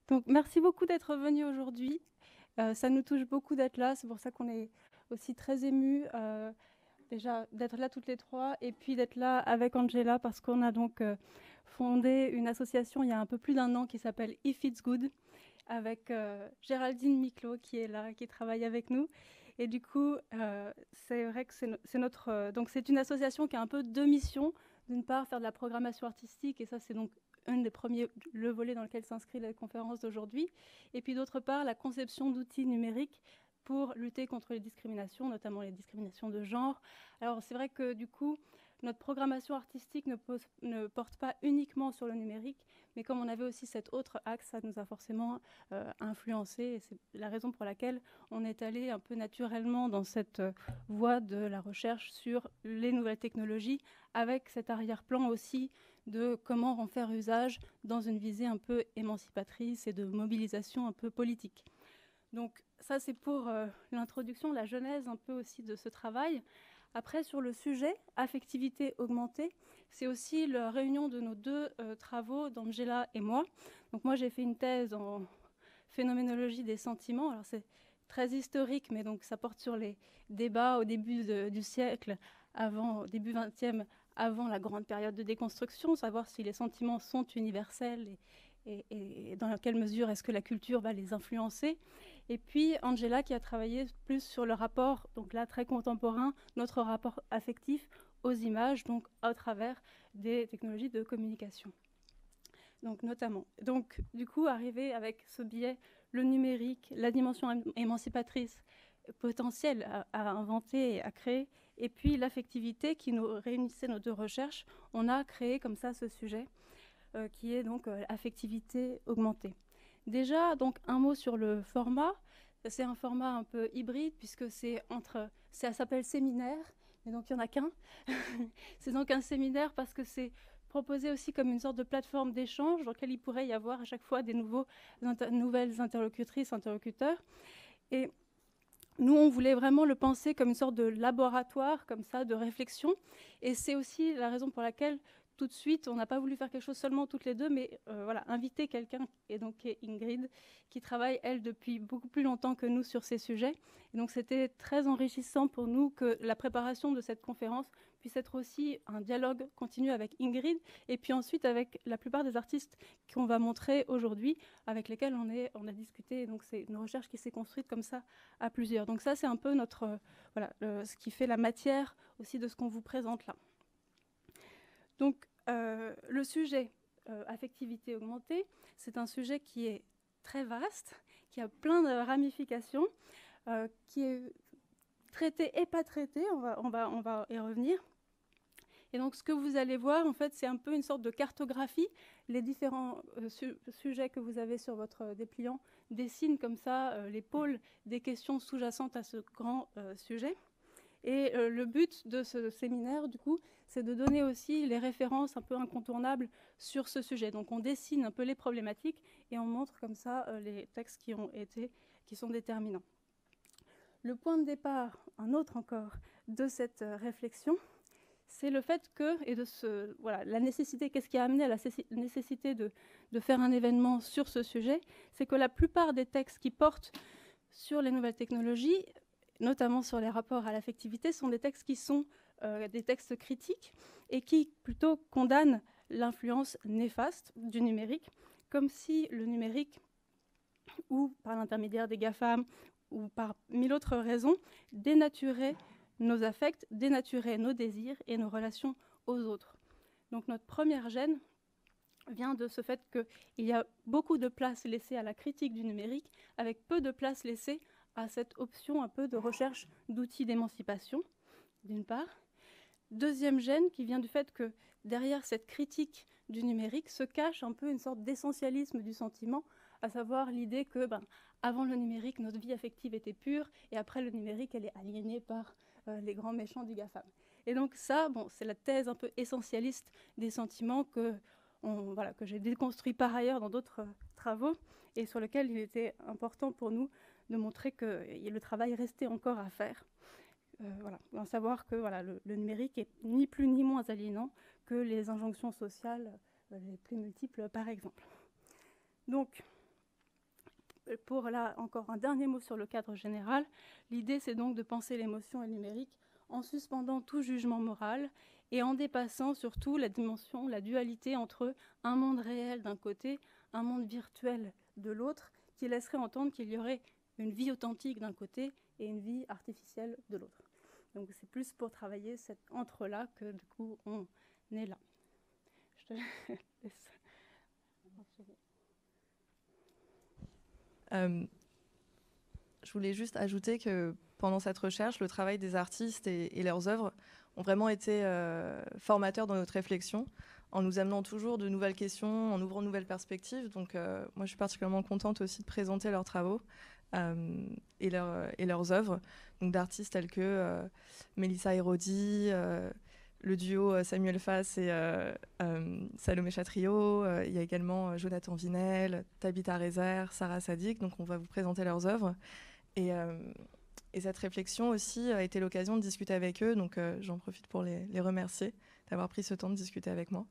Donc, merci beaucoup d'être venu aujourd'hui. Ça nous touche beaucoup d'être là. C'est pour ça qu'on est aussi très émus, déjà d'être là toutes les trois, et puis d'être là avec Angela parce qu'on a donc fondé une association il y a un peu plus d'un an qui s'appelle If It's Good, avec Géraldine Miclot qui est là, qui travaille avec nous. Et du coup, c'est vrai que c'est notre... donc c'est une association qui a un peu deux missions. D'une part, faire de la programmation artistique, et ça c'est donc un des premiers, le volet dans lequel s'inscrit la conférence d'aujourd'hui. Et puis d'autre part, la conception d'outils numériques pour lutter contre les discriminations, notamment les discriminations de genre. Alors c'est vrai que du coup, notre programmation artistique ne porte pas uniquement sur le numérique, mais comme on avait aussi cet autre axe, ça nous a forcément influencé. Et c'est la raison pour laquelle on est allé un peu naturellement dans cette voie de la recherche sur les nouvelles technologies, avec cet arrière-plan aussi de comment en faire usage dans une visée un peu émancipatrice et de mobilisation un peu politique. Donc ça, c'est pour l'introduction, la genèse un peu aussi de ce travail. Après, sur le sujet, affectivité augmentée, c'est aussi la réunion de nos deux travaux, d'Angela et moi. Donc moi, j'ai fait une thèse en phénoménologie des sentiments. Alors c'est très historique, mais donc ça porte sur les débats au début du siècle, au début 20e, avant la grande période de déconstruction, savoir si les sentiments sont universels et dans quelle mesure est-ce que la culture va les influencer. Et puis Angela qui a travaillé plus sur le rapport, donc là très contemporain, notre rapport affectif aux images, donc à travers des technologies de communication. Donc notamment. Donc du coup, arriver avec ce biais, le numérique, la dimension émancipatrice potentielle à inventer et à créer, et puis l'affectivité qui nous réunissait nos deux recherches, on a créé comme ça ce sujet qui est donc affectivité augmentée. Déjà, donc un mot sur le format. C'est un format un peu hybride puisque ça s'appelle séminaire, mais donc il n'y en a qu'un. C'est donc un séminaire parce que c'est proposé aussi comme une sorte de plateforme d'échange dans laquelle il pourrait y avoir à chaque fois des nouvelles interlocutrices, interlocuteurs. Et nous, on voulait vraiment le penser comme une sorte de laboratoire, comme ça, de réflexion. Et c'est aussi la raison pour laquelle, tout de suite, on n'a pas voulu faire quelque chose seulement toutes les deux, mais voilà, inviter quelqu'un, et donc qui est Ingrid, qui travaille, elle, depuis beaucoup plus longtemps que nous sur ces sujets. Et donc, c'était très enrichissant pour nous que la préparation de cette conférence puisse être aussi un dialogue continu avec Ingrid, et puis ensuite avec la plupart des artistes qu'on va montrer aujourd'hui, avec lesquels on a discuté. Et donc, c'est une recherche qui s'est construite comme ça à plusieurs. Donc ça, c'est un peu ce qui fait la matière aussi de ce qu'on vous présente là. Donc le sujet affectivité augmentée, c'est un sujet qui est très vaste, qui a plein de ramifications, qui est traité et pas traité, on va y revenir. Et donc ce que vous allez voir, en fait, c'est un peu une sorte de cartographie. Les différents sujets que vous avez sur votre dépliant dessinent comme ça les pôles des questions sous-jacentes à ce grand sujet. Et le but de ce séminaire, du coup, c'est de donner aussi les références un peu incontournables sur ce sujet. Donc on dessine un peu les problématiques et on montre comme ça les textes qui sont déterminants. Le point de départ, un autre encore, de cette réflexion, c'est le fait que, et la nécessité, qu'est-ce qui a amené à la nécessité de faire un événement sur ce sujet, c'est que la plupart des textes qui portent sur les nouvelles technologies, notamment sur les rapports à l'affectivité, sont des textes qui sont des textes critiques et qui plutôt condamnent l'influence néfaste du numérique, comme si le numérique, ou par l'intermédiaire des GAFAM, ou par mille autres raisons, dénaturait nos affects, dénaturait nos désirs et nos relations aux autres. Donc notre première gêne vient de ce fait qu'il y a beaucoup de place laissée à la critique du numérique, avec peu de place laissée à cette option un peu de recherche d'outils d'émancipation, d'une part. Deuxième gêne qui vient du fait que derrière cette critique du numérique se cache un peu une sorte d'essentialisme du sentiment, à savoir l'idée que avant le numérique, notre vie affective était pure, et après le numérique, elle est aliénée par les grands méchants du GAFAM. Et donc ça, c'est la thèse un peu essentialiste des sentiments que j'ai déconstruit par ailleurs dans d'autres travaux, et sur lequel il était important pour nous de montrer que le travail restait encore à faire. À savoir que le numérique est ni plus ni moins aliénant que les injonctions sociales les plus multiples, par exemple. Donc, pour là encore un dernier mot sur le cadre général, l'idée c'est donc de penser l'émotion et le numérique en suspendant tout jugement moral et en dépassant surtout la dimension, la dualité entre un monde réel d'un côté, un monde virtuel de l'autre, qui laisserait entendre qu'il y aurait une vie authentique d'un côté et une vie artificielle de l'autre. Donc c'est plus pour travailler cet entre-là que du coup on est là. Je te laisse. Je voulais juste ajouter que pendant cette recherche, le travail des artistes et leurs œuvres ont vraiment été formateurs dans notre réflexion, en nous amenant toujours de nouvelles questions, en ouvrant de nouvelles perspectives. Donc moi, je suis particulièrement contente aussi de présenter leurs travaux et leurs œuvres, donc d'artistes tels que Mélissa Hérodi, le duo Samuel Fass et Salomé Chatriot. Il y a également Jonathan Vinel, Tabitha Rezer, Sarah Sadik. Donc on va vous présenter leurs œuvres. Et cette réflexion aussi a été l'occasion de discuter avec eux. Donc j'en profite pour les remercier d'avoir pris ce temps de discuter avec moi.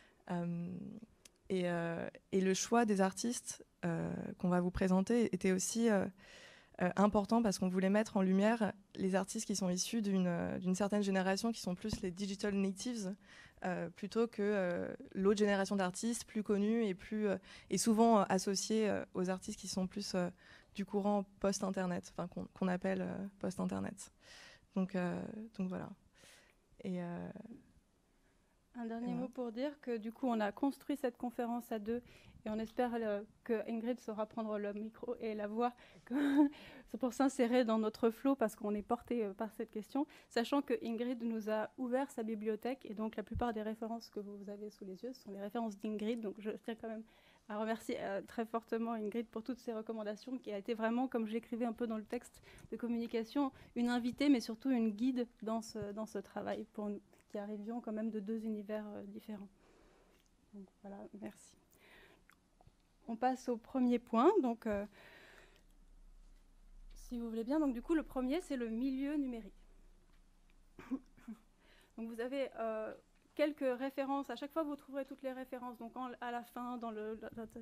Et le choix des artistes qu'on va vous présenter était aussi important parce qu'on voulait mettre en lumière les artistes qui sont issus d'une certaine génération, qui sont plus les digital natives, plutôt que l'autre génération d'artistes plus connus et souvent associés aux artistes qui sont plus du courant post-internet, enfin qu'on appelle post-internet. Donc voilà. Et un dernier mot pour dire que du coup on a construit cette conférence à deux et on espère que Ingrid saura prendre le micro et la voix c'est pour s'insérer dans notre flot parce qu'on est porté par cette question, sachant que Ingrid nous a ouvert sa bibliothèque et donc la plupart des références que vous avez sous les yeux sont les références d'Ingrid, donc je tiens quand même à remercier très fortement Ingrid pour toutes ces recommandations qui a été vraiment, comme j'écrivais un peu dans le texte de communication, une invitée mais surtout une guide dans ce travail pour nous qui arrivions quand même de deux univers différents. Donc voilà, merci. On passe au premier point. Donc, si vous voulez bien, donc du coup, le premier, c'est le milieu numérique. Donc vous avez quelques références. À chaque fois, vous trouverez toutes les références. Donc à la fin, dans le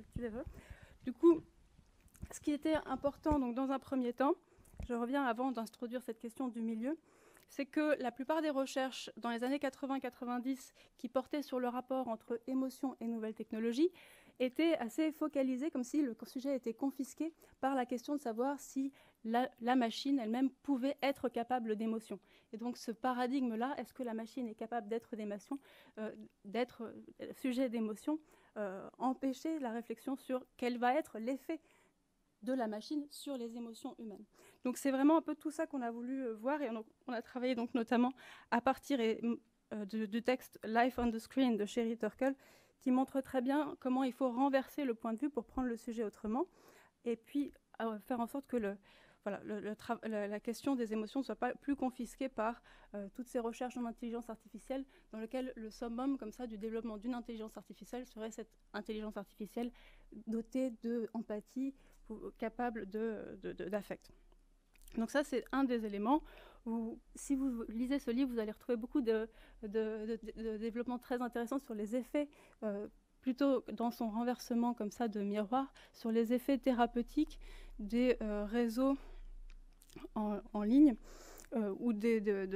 du coup, ce qui était important, donc dans un premier temps, je reviens avant d'introduire cette question du milieu, c'est que la plupart des recherches dans les années 80-90 qui portaient sur le rapport entre émotion et nouvelles technologies étaient assez focalisées, comme si le sujet était confisqué par la question de savoir si la machine elle-même pouvait être capable d'émotion. Et donc ce paradigme-là, est-ce que la machine est capable d'être d'être sujet d'émotion, empêchait la réflexion sur quel va être l'effet de la machine sur les émotions humaines. Donc c'est vraiment un peu tout ça qu'on a voulu voir et on a travaillé donc notamment à partir du texte Life on the Screen de Sherry Turkle qui montre très bien comment il faut renverser le point de vue pour prendre le sujet autrement et puis faire en sorte que la question des émotions ne soit pas plus confisquée par toutes ces recherches en intelligence artificielle dans lesquelles le summum comme ça du développement d'une intelligence artificielle serait cette intelligence artificielle dotée d'empathie, capable d'affect. Donc ça, c'est un des éléments où, si vous lisez ce livre, vous allez retrouver beaucoup de développements très intéressants sur les effets, plutôt dans son renversement comme ça de miroir, sur les effets thérapeutiques des réseaux en ligne ou il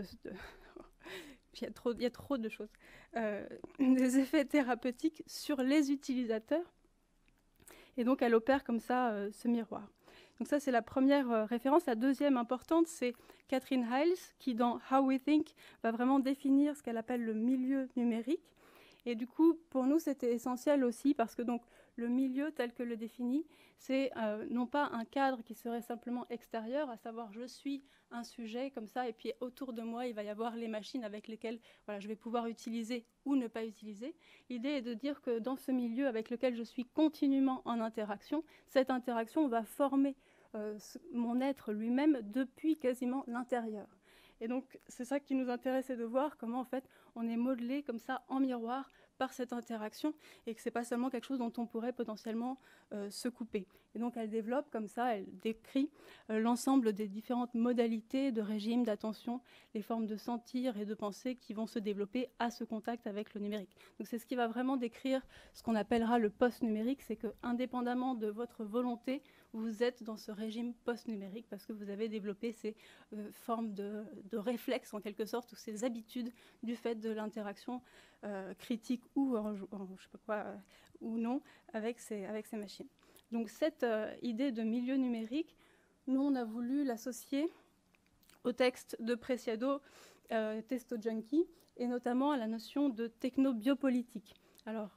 y a trop de choses. Des effets thérapeutiques sur les utilisateurs. Et donc, elle opère comme ça ce miroir. Donc ça, c'est la première référence. La deuxième importante, c'est Catherine Hiles, qui, dans How We Think, va vraiment définir ce qu'elle appelle le milieu numérique. Et du coup, pour nous, c'était essentiel aussi, parce que donc, le milieu tel que le définit, c'est non pas un cadre qui serait simplement extérieur, à savoir je suis un sujet comme ça, et puis autour de moi, il va y avoir les machines avec lesquelles je vais pouvoir utiliser ou ne pas utiliser. L'idée est de dire que dans ce milieu avec lequel je suis continuellement en interaction, cette interaction va former mon être lui-même depuis quasiment l'intérieur. Et donc, c'est ça qui nous intéressait de voir comment, en fait, on est modelé comme ça en miroir par cette interaction et que ce n'est pas seulement quelque chose dont on pourrait potentiellement se couper. Et donc, elle développe comme ça, elle décrit l'ensemble des différentes modalités de régime d'attention, les formes de sentir et de penser qui vont se développer à ce contact avec le numérique. Donc, c'est ce qui va vraiment décrire ce qu'on appellera le post-numérique, c'est que, indépendamment de votre volonté, vous êtes dans ce régime post-numérique parce que vous avez développé ces formes de réflexes en quelque sorte, ou ces habitudes du fait de l'interaction critique ou je sais pas quoi, ou non avec ces machines. Donc cette idée de milieu numérique, nous on a voulu l'associer au texte de Preciado, Testo Junkie, et notamment à la notion de techno-biopolitique. Alors,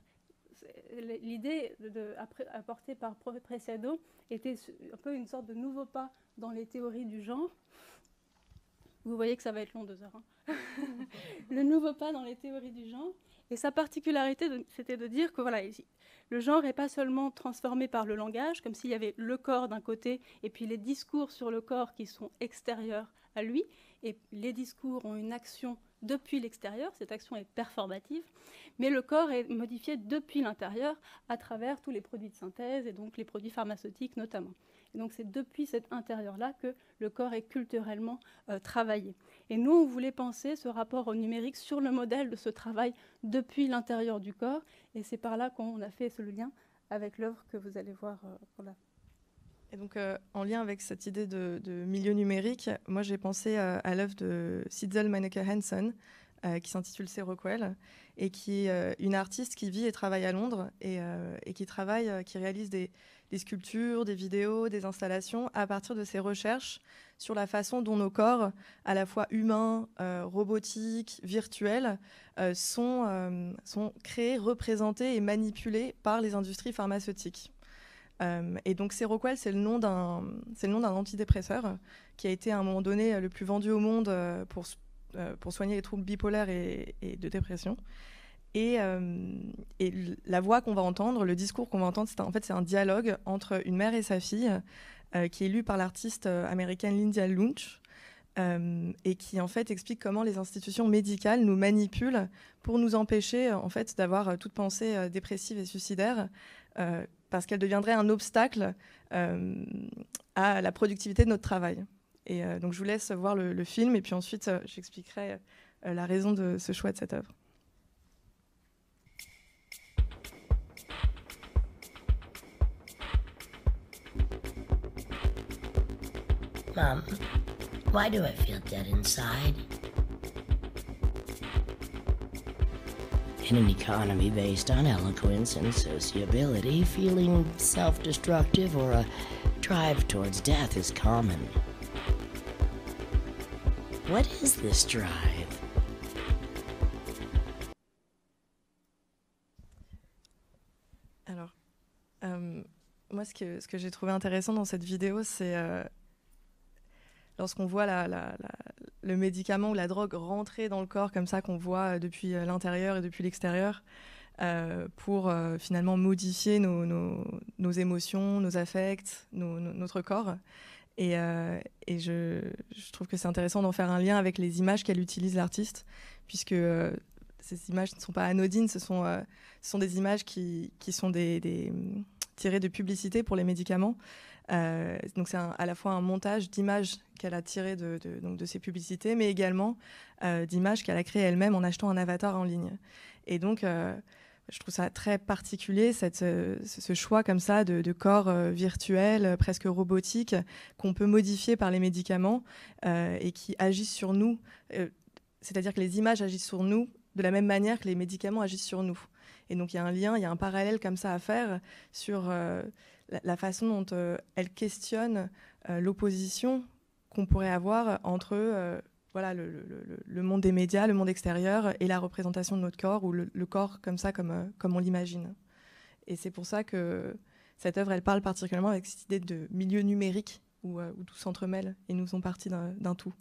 l'idée apportée par Preciado était un peu une sorte de nouveau pas dans les théories du genre. Vous voyez que ça va être long, 2 heures. Hein. Le nouveau pas dans les théories du genre. Et sa particularité, c'était de dire que voilà, le genre n'est pas seulement transformé par le langage, comme s'il y avait le corps d'un côté et puis les discours sur le corps qui sont extérieurs à lui. Et les discours ont une action depuis l'extérieur, cette action est performative, mais le corps est modifié depuis l'intérieur à travers tous les produits de synthèse et donc les produits pharmaceutiques notamment. Et donc c'est depuis cet intérieur-là que le corps est culturellement travaillé. Et nous, on voulait penser ce rapport au numérique sur le modèle de ce travail depuis l'intérieur du corps, et c'est par là qu'on a fait ce lien avec l'œuvre que vous allez voir là. Et donc, en lien avec cette idée de milieu numérique, moi j'ai pensé à l'œuvre de Sitzel Meinecke Hansen, qui s'intitule Seroquel, et qui est une artiste qui vit et travaille à Londres, et qui réalise des sculptures, des vidéos, des installations à partir de ses recherches sur la façon dont nos corps, à la fois humains, robotiques, virtuels, sont créés, représentés et manipulés par les industries pharmaceutiques. Et donc Seroquel, c'est le nom d'un antidépresseur qui a été à un moment donné le plus vendu au monde pour soigner les troubles bipolaires et de dépression. Et la voix qu'on va entendre, le discours qu'on va entendre, c'est un dialogue entre une mère et sa fille qui est lu par l'artiste américaine Lydia Lunch, et qui en fait explique comment les institutions médicales nous manipulent pour nous empêcher en fait d'avoir toute pensée dépressive et suicidaire, parce qu'elle deviendrait un obstacle à la productivité de notre travail. Et donc je vous laisse voir le film, et puis ensuite j'expliquerai la raison de ce choix de cette œuvre. Mom, why do I feel dead inside? In an economy based on eloquence and sociability, feeling self-destructive or a drive towards death is common. What is this drive? Alors, moi, ce que j'ai trouvé intéressant dans cette vidéo, c'est lorsqu'on voit le médicament ou la drogue rentrer dans le corps comme ça, qu'on voit depuis l'intérieur et depuis l'extérieur, pour finalement modifier nos émotions, nos affects, notre corps. Et je trouve que c'est intéressant d'en faire un lien avec les images qu'elle utilise, l'artiste, puisque ces images ne sont pas anodines, ce sont des images qui sont tirées de publicités pour les médicaments. Donc c'est à la fois un montage d'images qu'elle a tirées de ces publicités, mais également d'images qu'elle a créées elle-même en achetant un avatar en ligne. Et donc je trouve ça très particulier, ce choix comme ça de corps virtuels, presque robotiques, qu'on peut modifier par les médicaments et qui agissent sur nous. C'est-à-dire que les images agissent sur nous de la même manière que les médicaments agissent sur nous. Et donc il y a un lien, il y a un parallèle comme ça à faire sur la façon dont elle questionne l'opposition qu'on pourrait avoir entre voilà, le monde des médias, le monde extérieur et la représentation de notre corps, ou le corps comme ça, comme on l'imagine. Et c'est pour ça que cette œuvre, elle parle particulièrement avec cette idée de milieu numérique où tout s'entremêle et nous sommes partis d'un tout.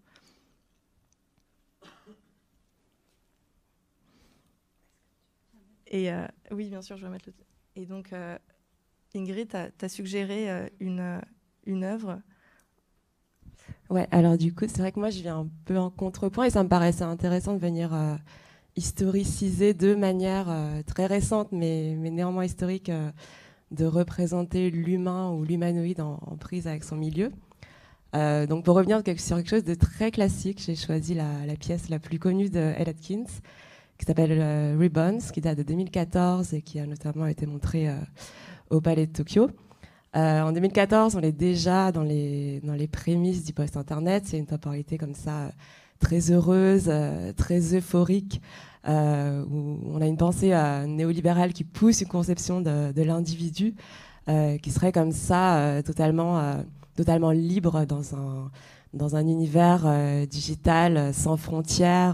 Et oui, bien sûr, je vais mettre le... Et donc, Ingrid, tu as suggéré une œuvre. Ouais, alors du coup, c'est vrai que moi, je viens un peu en contrepoint et ça me paraissait intéressant de venir historiciser de manière très récente, mais néanmoins historique, de représenter l'humain ou l'humanoïde en prise avec son milieu. Donc pour revenir sur quelque chose de très classique, j'ai choisi la pièce la plus connue de Elle Atkins, qui s'appelle Ribbons, qui date de 2014 et qui a notamment été montrée au Palais de Tokyo. En 2014, on est déjà dans les prémices du post-internet. C'est une temporalité comme ça, très heureuse, très euphorique, où on a une pensée néolibérale qui pousse une conception de l'individu qui serait comme ça, totalement libre dans un univers digital, sans frontières,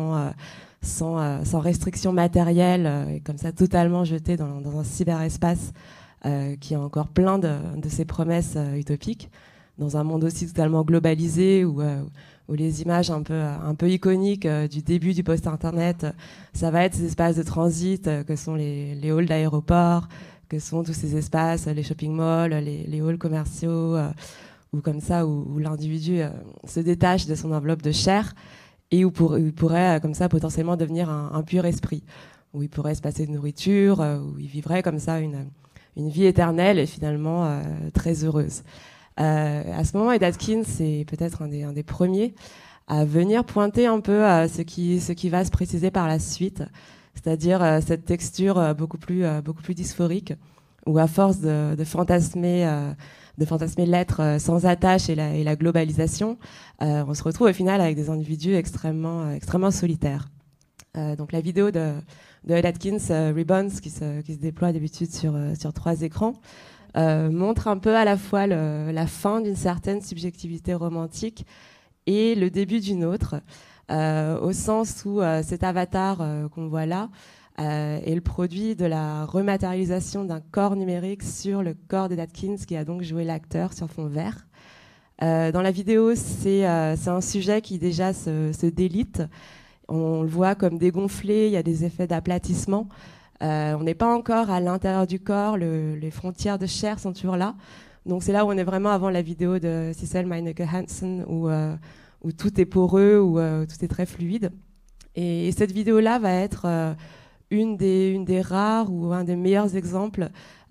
sans restrictions matérielles, et comme ça totalement jeté dans un cyberespace qui a encore plein de ces promesses utopiques, dans un monde aussi totalement globalisé où les images un peu iconiques du début du post-internet, ça va être ces espaces de transit que sont les halls d'aéroports, que sont tous ces espaces, les shopping malls, les halls commerciaux, ou comme ça, où l'individu se détache de son enveloppe de chair et où il pourrait comme ça potentiellement devenir un pur esprit, où il pourrait se passer de nourriture, où il vivrait comme ça une vie éternelle et finalement très heureuse. À ce moment, Ed Atkins, c'est peut-être un des premiers à venir pointer un peu ce qui va se préciser par la suite, c'est-à-dire cette texture beaucoup plus dysphorique, où à force de fantasmer l'être sans attache et la globalisation, on se retrouve au final avec des individus extrêmement solitaires. Donc la vidéo de Ed Atkins, Ribbons, qui se déploie d'habitude sur 3 écrans, montre un peu à la fois la fin d'une certaine subjectivité romantique et le début d'une autre, au sens où cet avatar qu'on voit là est le produit de la rematérialisation d'un corps numérique sur le corps d'Ed Atkins, qui a donc joué l'acteur sur fond vert. Dans la vidéo, c'est un sujet qui déjà se délite. On le voit comme dégonflé, il y a des effets d'aplatissement. On n'est pas encore à l'intérieur du corps, les frontières de chair sont toujours là. Donc c'est là où on est vraiment avant la vidéo de Sissel Meinecke-Hansen, où tout est poreux, où tout est très fluide. Et cette vidéo-là va être une des rares ou un des meilleurs exemples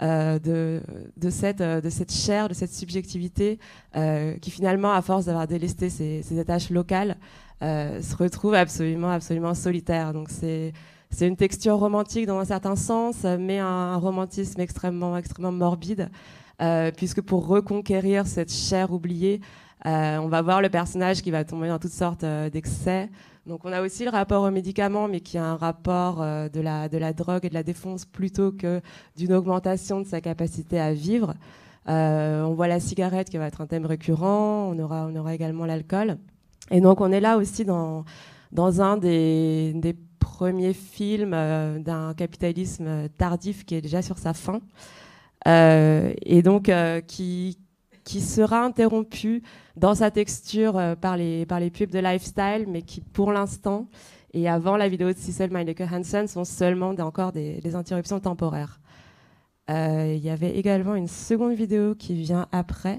de cette chair, de cette subjectivité qui finalement, à force d'avoir délesté ses attaches locales, se retrouve absolument solitaire. Donc c'est une texture romantique dans un certain sens, mais un romantisme extrêmement morbide, puisque pour reconquérir cette chair oubliée, on va voir le personnage qui va tomber dans toutes sortes d'excès. Donc on a aussi le rapport aux médicaments, mais qui a un rapport de la drogue et de la défonce plutôt que d'une augmentation de sa capacité à vivre. On voit la cigarette qui va être un thème récurrent, on aura également l'alcool. Et donc on est là aussi dans un des premiers films d'un capitalisme tardif qui est déjà sur sa fin, et donc qui sera interrompu dans sa texture par les pubs de lifestyle, mais qui pour l'instant et avant la vidéo de Sissel Meinecke-Hansen sont seulement encore des interruptions temporaires. Il y avait également une seconde vidéo qui vient après,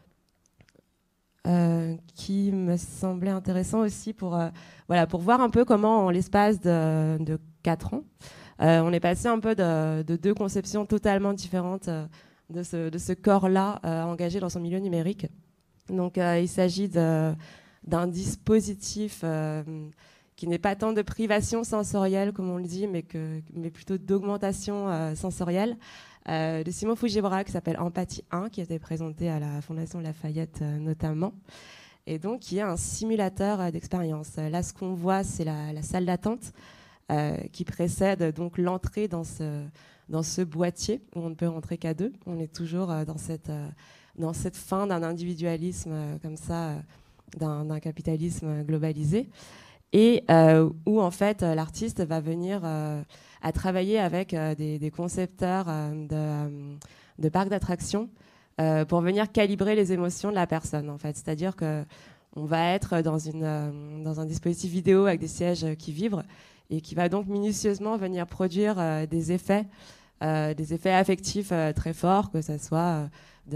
qui me semblait intéressant aussi pour voir un peu comment, en l'espace de 4 ans, on est passé un peu de 2 conceptions totalement différentes de ce corps-là engagé dans son milieu numérique. Donc il s'agit d'un dispositif qui n'est pas tant de privation sensorielle, comme on le dit, mais plutôt d'augmentation sensorielle, de Simon Fujiwara, qui s'appelle Empathie 1, qui a été présenté à la Fondation Lafayette notamment, et donc qui est un simulateur d'expérience. Là, ce qu'on voit, c'est la salle d'attente qui précède donc l'entrée dans ce boîtier où on ne peut rentrer qu'à 2. On est toujours dans cette fin d'un individualisme comme ça, d'un capitalisme globalisé, et où en fait l'artiste va venir à travailler avec des concepteurs de parcs d'attractions pour venir calibrer les émotions de la personne, en fait. C'est-à-dire qu'on va être dans un dispositif vidéo avec des sièges qui vibrent et qui va donc minutieusement venir produire des effets affectifs très forts, que ce soit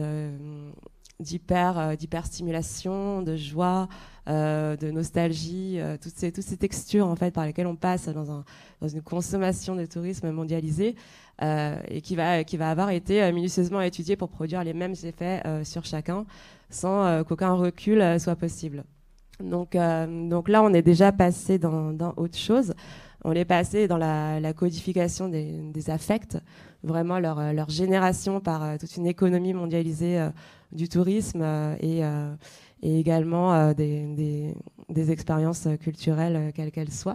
d'hyperstimulation, de joie, de nostalgie, toutes ces textures en fait par lesquelles on passe dans une consommation de tourisme mondialisé, et qui va avoir été minutieusement étudiée pour produire les mêmes effets sur chacun, sans qu'aucun recul soit possible. Donc là, on est déjà passé dans autre chose. On est passé dans la codification des affects, vraiment leur génération par toute une économie mondialisée du tourisme et également des expériences culturelles quelles qu'elles soient.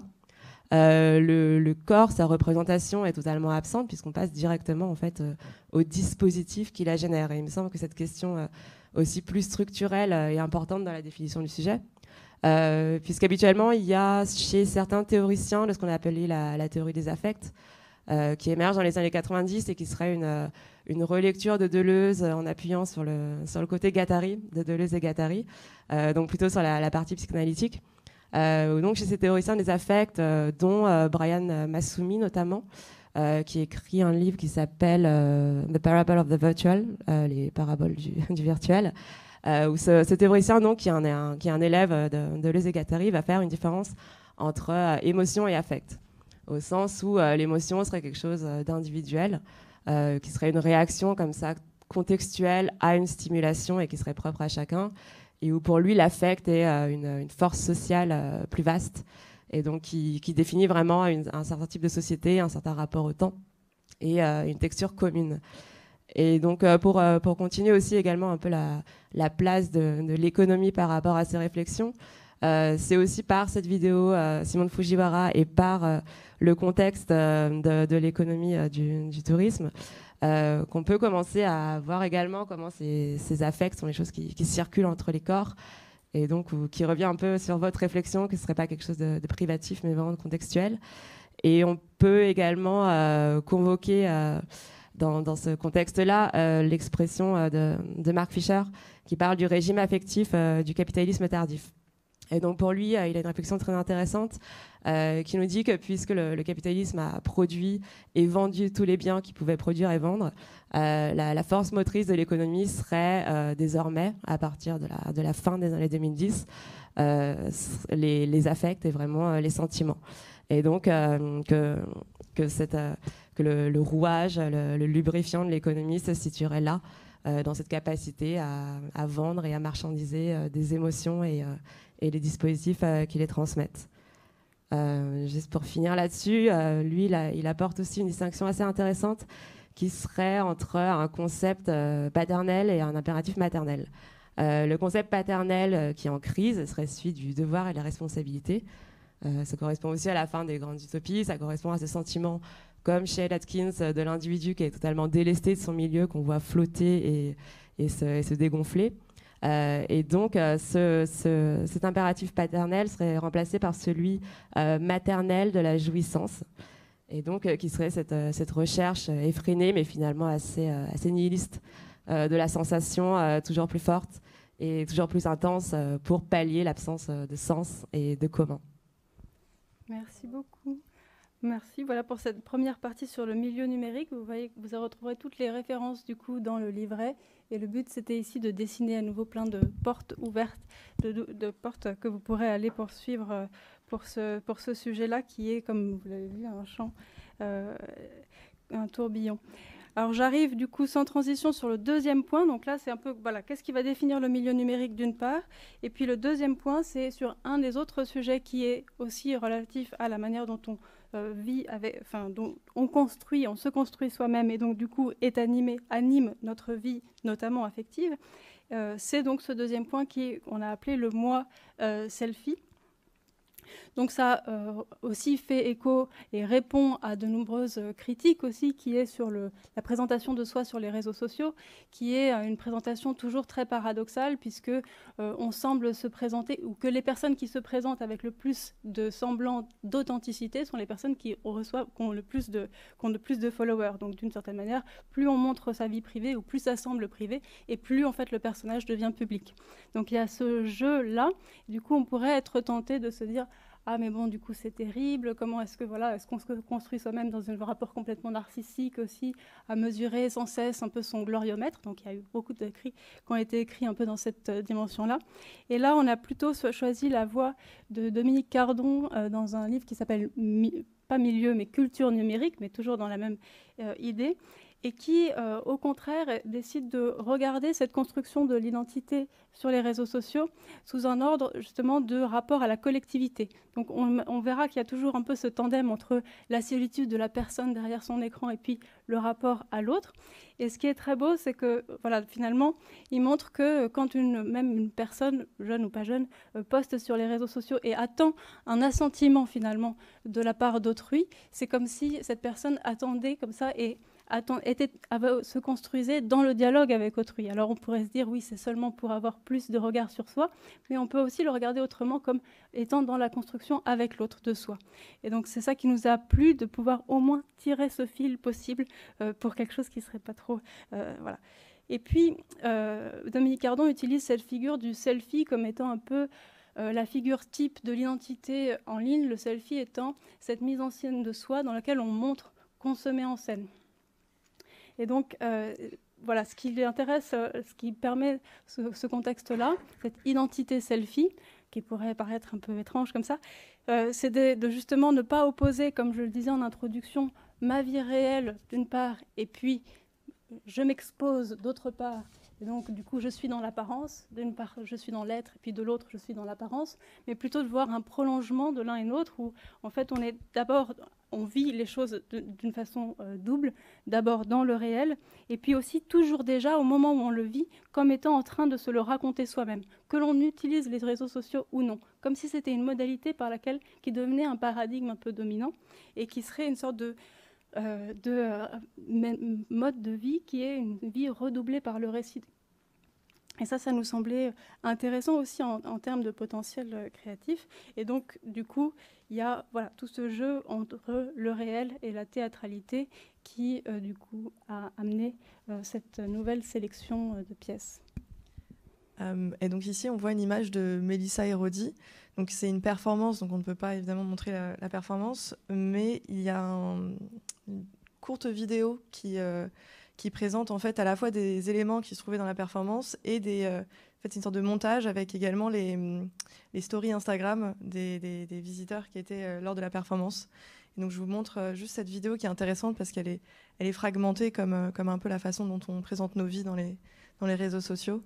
Le corps, sa représentation est totalement absente puisqu'on passe directement en fait au dispositif qui la génère. Et il me semble que cette question aussi plus structurelle est importante dans la définition du sujet, puisqu'habituellement il y a chez certains théoriciens de ce qu'on a appelé la théorie des affects qui émerge dans les années 90 et qui serait une relecture de Deleuze en appuyant sur le côté Guattari, de Deleuze et Guattari, donc plutôt sur la partie psychanalytique. Donc chez ces théoriciens des affects, dont Brian Massumi notamment, qui écrit un livre qui s'appelle The Parable of the Virtual, les paraboles du virtuel, où ce théoricien, donc, qui est un élève de Deleuze et Guattari, va faire une différence entre émotion et affect, au sens où l'émotion serait quelque chose d'individuel, qui serait une réaction comme ça contextuelle à une stimulation et qui serait propre à chacun, et où pour lui l'affect est une force sociale plus vaste, et donc qui définit vraiment un certain type de société, un certain rapport au temps et une texture commune. Et donc pour continuer aussi également un peu la place de l'économie par rapport à ces réflexions, c'est aussi par cette vidéo Simone Fujiwara et par le contexte de l'économie du tourisme qu'on peut commencer à voir également comment ces affects sont les choses qui circulent entre les corps, et donc qui revient un peu sur votre réflexion que ce ne serait pas quelque chose de privatif mais vraiment de contextuel. Et on peut également convoquer dans ce contexte-là l'expression de Mark Fisher qui parle du régime affectif du capitalisme tardif. Et donc pour lui, il a une réflexion très intéressante qui nous dit que puisque le capitalisme a produit et vendu tous les biens qu'il pouvait produire et vendre, la force motrice de l'économie serait désormais, à partir de la fin des années 2010, les affects et vraiment les sentiments. Et donc que le rouage, le lubrifiant de l'économie se situerait là, dans cette capacité à vendre et à marchandiser des émotions et les dispositifs qui les transmettent. Juste pour finir là-dessus, lui, il apporte aussi une distinction assez intéressante qui serait entre un concept paternel et un impératif maternel. Le concept paternel qui est en crise serait celui du devoir et de la responsabilité. Ça correspond aussi à la fin des grandes utopies, ça correspond à ce sentiment, comme chez Atkins, de l'individu qui est totalement délesté de son milieu, qu'on voit flotter et se dégonfler. Et donc, cet impératif paternel serait remplacé par celui maternel de la jouissance, et donc qui serait cette recherche effrénée, mais finalement assez nihiliste, de la sensation toujours plus forte et toujours plus intense pour pallier l'absence de sens et de commun. Merci beaucoup. Merci. Voilà pour cette première partie sur le milieu numérique. Vous voyez que vous retrouverez toutes les références du coup dans le livret. Et le but, c'était ici de dessiner à nouveau plein de portes ouvertes, de portes que vous pourrez aller poursuivre pour ce sujet-là, qui est, comme vous l'avez vu, un champ, un tourbillon. Alors j'arrive du coup sans transition sur le deuxième point. Donc là, c'est un peu, voilà, qu'est-ce qui va définir le milieu numérique d'une part. Et puis le deuxième point, c'est sur un des autres sujets qui est aussi relatif à la manière dont on vit, dont on se construit soi-même et donc du coup anime notre vie, notamment affective. C'est donc ce deuxième point qu'on a appelé le moi selfie. Donc ça aussi fait écho et répond à de nombreuses critiques aussi, qui est sur la présentation de soi sur les réseaux sociaux, qui est une présentation toujours très paradoxale, puisque on semble se présenter, ou que les personnes qui se présentent avec le plus de semblant d'authenticité sont les personnes qui ont le plus de followers. Donc d'une certaine manière, plus on montre sa vie privée, ou plus ça semble privé, et plus en fait le personnage devient public. Donc il y a ce jeu-là. Du coup, on pourrait être tenté de se dire: ah mais bon, du coup c'est terrible, comment est-ce qu'on se construit soi-même dans un rapport complètement narcissique aussi, à mesurer sans cesse un peu son gloriomètre. Donc il y a eu beaucoup d'écrits qui ont été écrits un peu dans cette dimension-là. Et là, on a plutôt choisi la voie de Dominique Cardon dans un livre qui s'appelle pas Milieu, mais Culture numérique, mais toujours dans la même idée, et qui, au contraire, décide de regarder cette construction de l'identité sur les réseaux sociaux sous un ordre justement de rapport à la collectivité. Donc on verra qu'il y a toujours un peu ce tandem entre la solitude de la personne derrière son écran et puis le rapport à l'autre. Et ce qui est très beau, c'est que voilà, finalement, il montre que quand même une personne, jeune ou pas jeune, poste sur les réseaux sociaux et attend un assentiment finalement de la part d'autrui, c'est comme si cette personne attendait comme ça et se construisait dans le dialogue avec autrui. Alors on pourrait se dire, oui, c'est seulement pour avoir plus de regard sur soi, mais on peut aussi le regarder autrement, comme étant dans la construction avec l'autre de soi. Et donc c'est ça qui nous a plu, de pouvoir au moins tirer ce fil possible pour quelque chose qui ne serait pas trop... voilà. Et puis, Dominique Ardon utilise cette figure du selfie comme étant un peu la figure type de l'identité en ligne, le selfie étant cette mise en scène de soi dans laquelle on montre qu'on se met en scène. Et donc, voilà, ce qui l'intéresse, ce qui permet ce contexte-là, cette identité selfie, qui pourrait paraître un peu étrange comme ça, c'est de justement ne pas opposer, comme je le disais en introduction, ma vie réelle d'une part, et puis je m'expose d'autre part. Et donc, du coup, je suis dans l'apparence. D'une part, je suis dans l'être, et puis de l'autre, je suis dans l'apparence. Mais plutôt de voir un prolongement de l'un et l'autre, où, en fait, on vit les choses d'une façon double, d'abord dans le réel, et puis aussi toujours déjà, au moment où on le vit, comme étant en train de se le raconter soi-même, que l'on utilise les réseaux sociaux ou non, comme si c'était une modalité qui devenait un paradigme un peu dominant, et qui serait une sorte de mode de vie qui est une vie redoublée par le récit. Et ça nous semblait intéressant aussi en termes de potentiel créatif. Et donc, du coup, il y a tout ce jeu entre le réel et la théâtralité qui, du coup, a amené cette nouvelle sélection de pièces. Et donc ici, on voit une image de Mélissa Hérodi. Donc c'est une performance, donc on ne peut pas évidemment montrer la performance, mais il y a une courte vidéo qui présente en fait à la fois des éléments qui se trouvaient dans la performance et en fait, une sorte de montage avec également les stories Instagram des visiteurs qui étaient lors de la performance. Et donc je vous montre juste cette vidéo qui est intéressante parce qu'elle est fragmentée comme un peu la façon dont on présente nos vies dans les réseaux sociaux.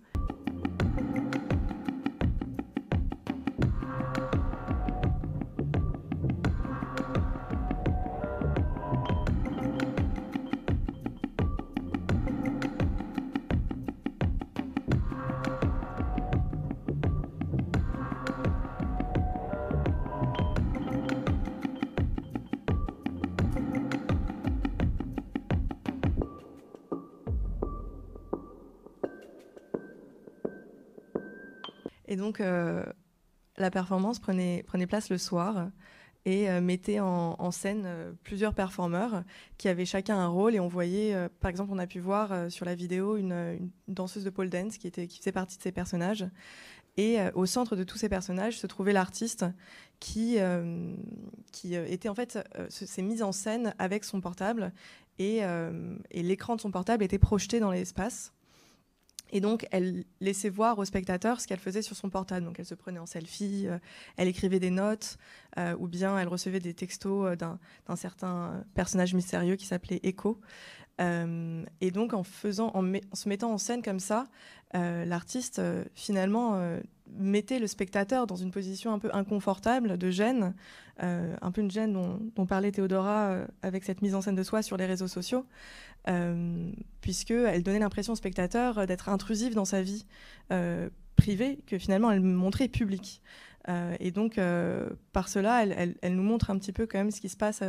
Et donc, la performance prenait place le soir et mettait en scène plusieurs performeurs qui avaient chacun un rôle. Et on voyait, par exemple, on a pu voir sur la vidéo une danseuse de pole dance qui faisait partie de ces personnages. Et au centre de tous ces personnages se trouvait l'artiste qui était en fait s'est mise en scène avec son portable et l'écran de son portable était projeté dans l'espace. Et donc, elle laissait voir aux spectateurs ce qu'elle faisait sur son portable. Donc, elle se prenait en selfie, elle écrivait des notes, ou bien elle recevait des textos d'un certain personnage mystérieux qui s'appelait Echo. Et donc, en se mettant en scène comme ça, l'artiste, finalement, mettait le spectateur dans une position un peu inconfortable, de gêne, un peu une gêne dont parlait Théodora avec cette mise en scène de soi sur les réseaux sociaux, puisqu'elle donnait l'impression au spectateur d'être intrusive dans sa vie privée, que finalement elle montrait publique. Et donc, par cela, elle nous montre un petit peu quand même ce qui se passe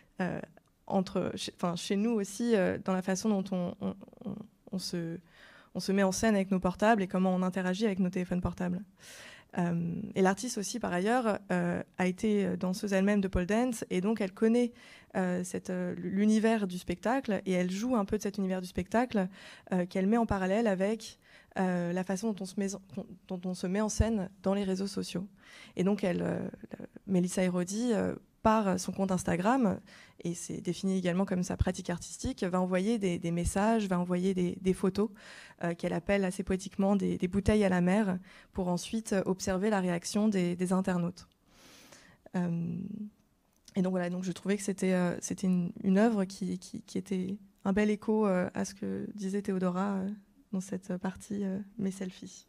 chez nous aussi, dans la façon dont on se met en scène avec nos portables et comment on interagit avec nos téléphones portables. Et l'artiste aussi, par ailleurs, a été danseuse elle-même de pole dance et donc elle connaît l'univers du spectacle et elle joue un peu de cet univers du spectacle qu'elle met en parallèle avec la façon dont on se met en scène dans les réseaux sociaux. Et donc, Mélissa Hérodi, par son compte Instagram, et c'est défini également comme sa pratique artistique, va envoyer des messages, va envoyer des photos qu'elle appelle assez poétiquement des bouteilles à la mer, pour ensuite observer la réaction des internautes. Et donc voilà, donc je trouvais que c'était une œuvre qui était un bel écho à ce que disait Théodora dans cette partie mes selfies.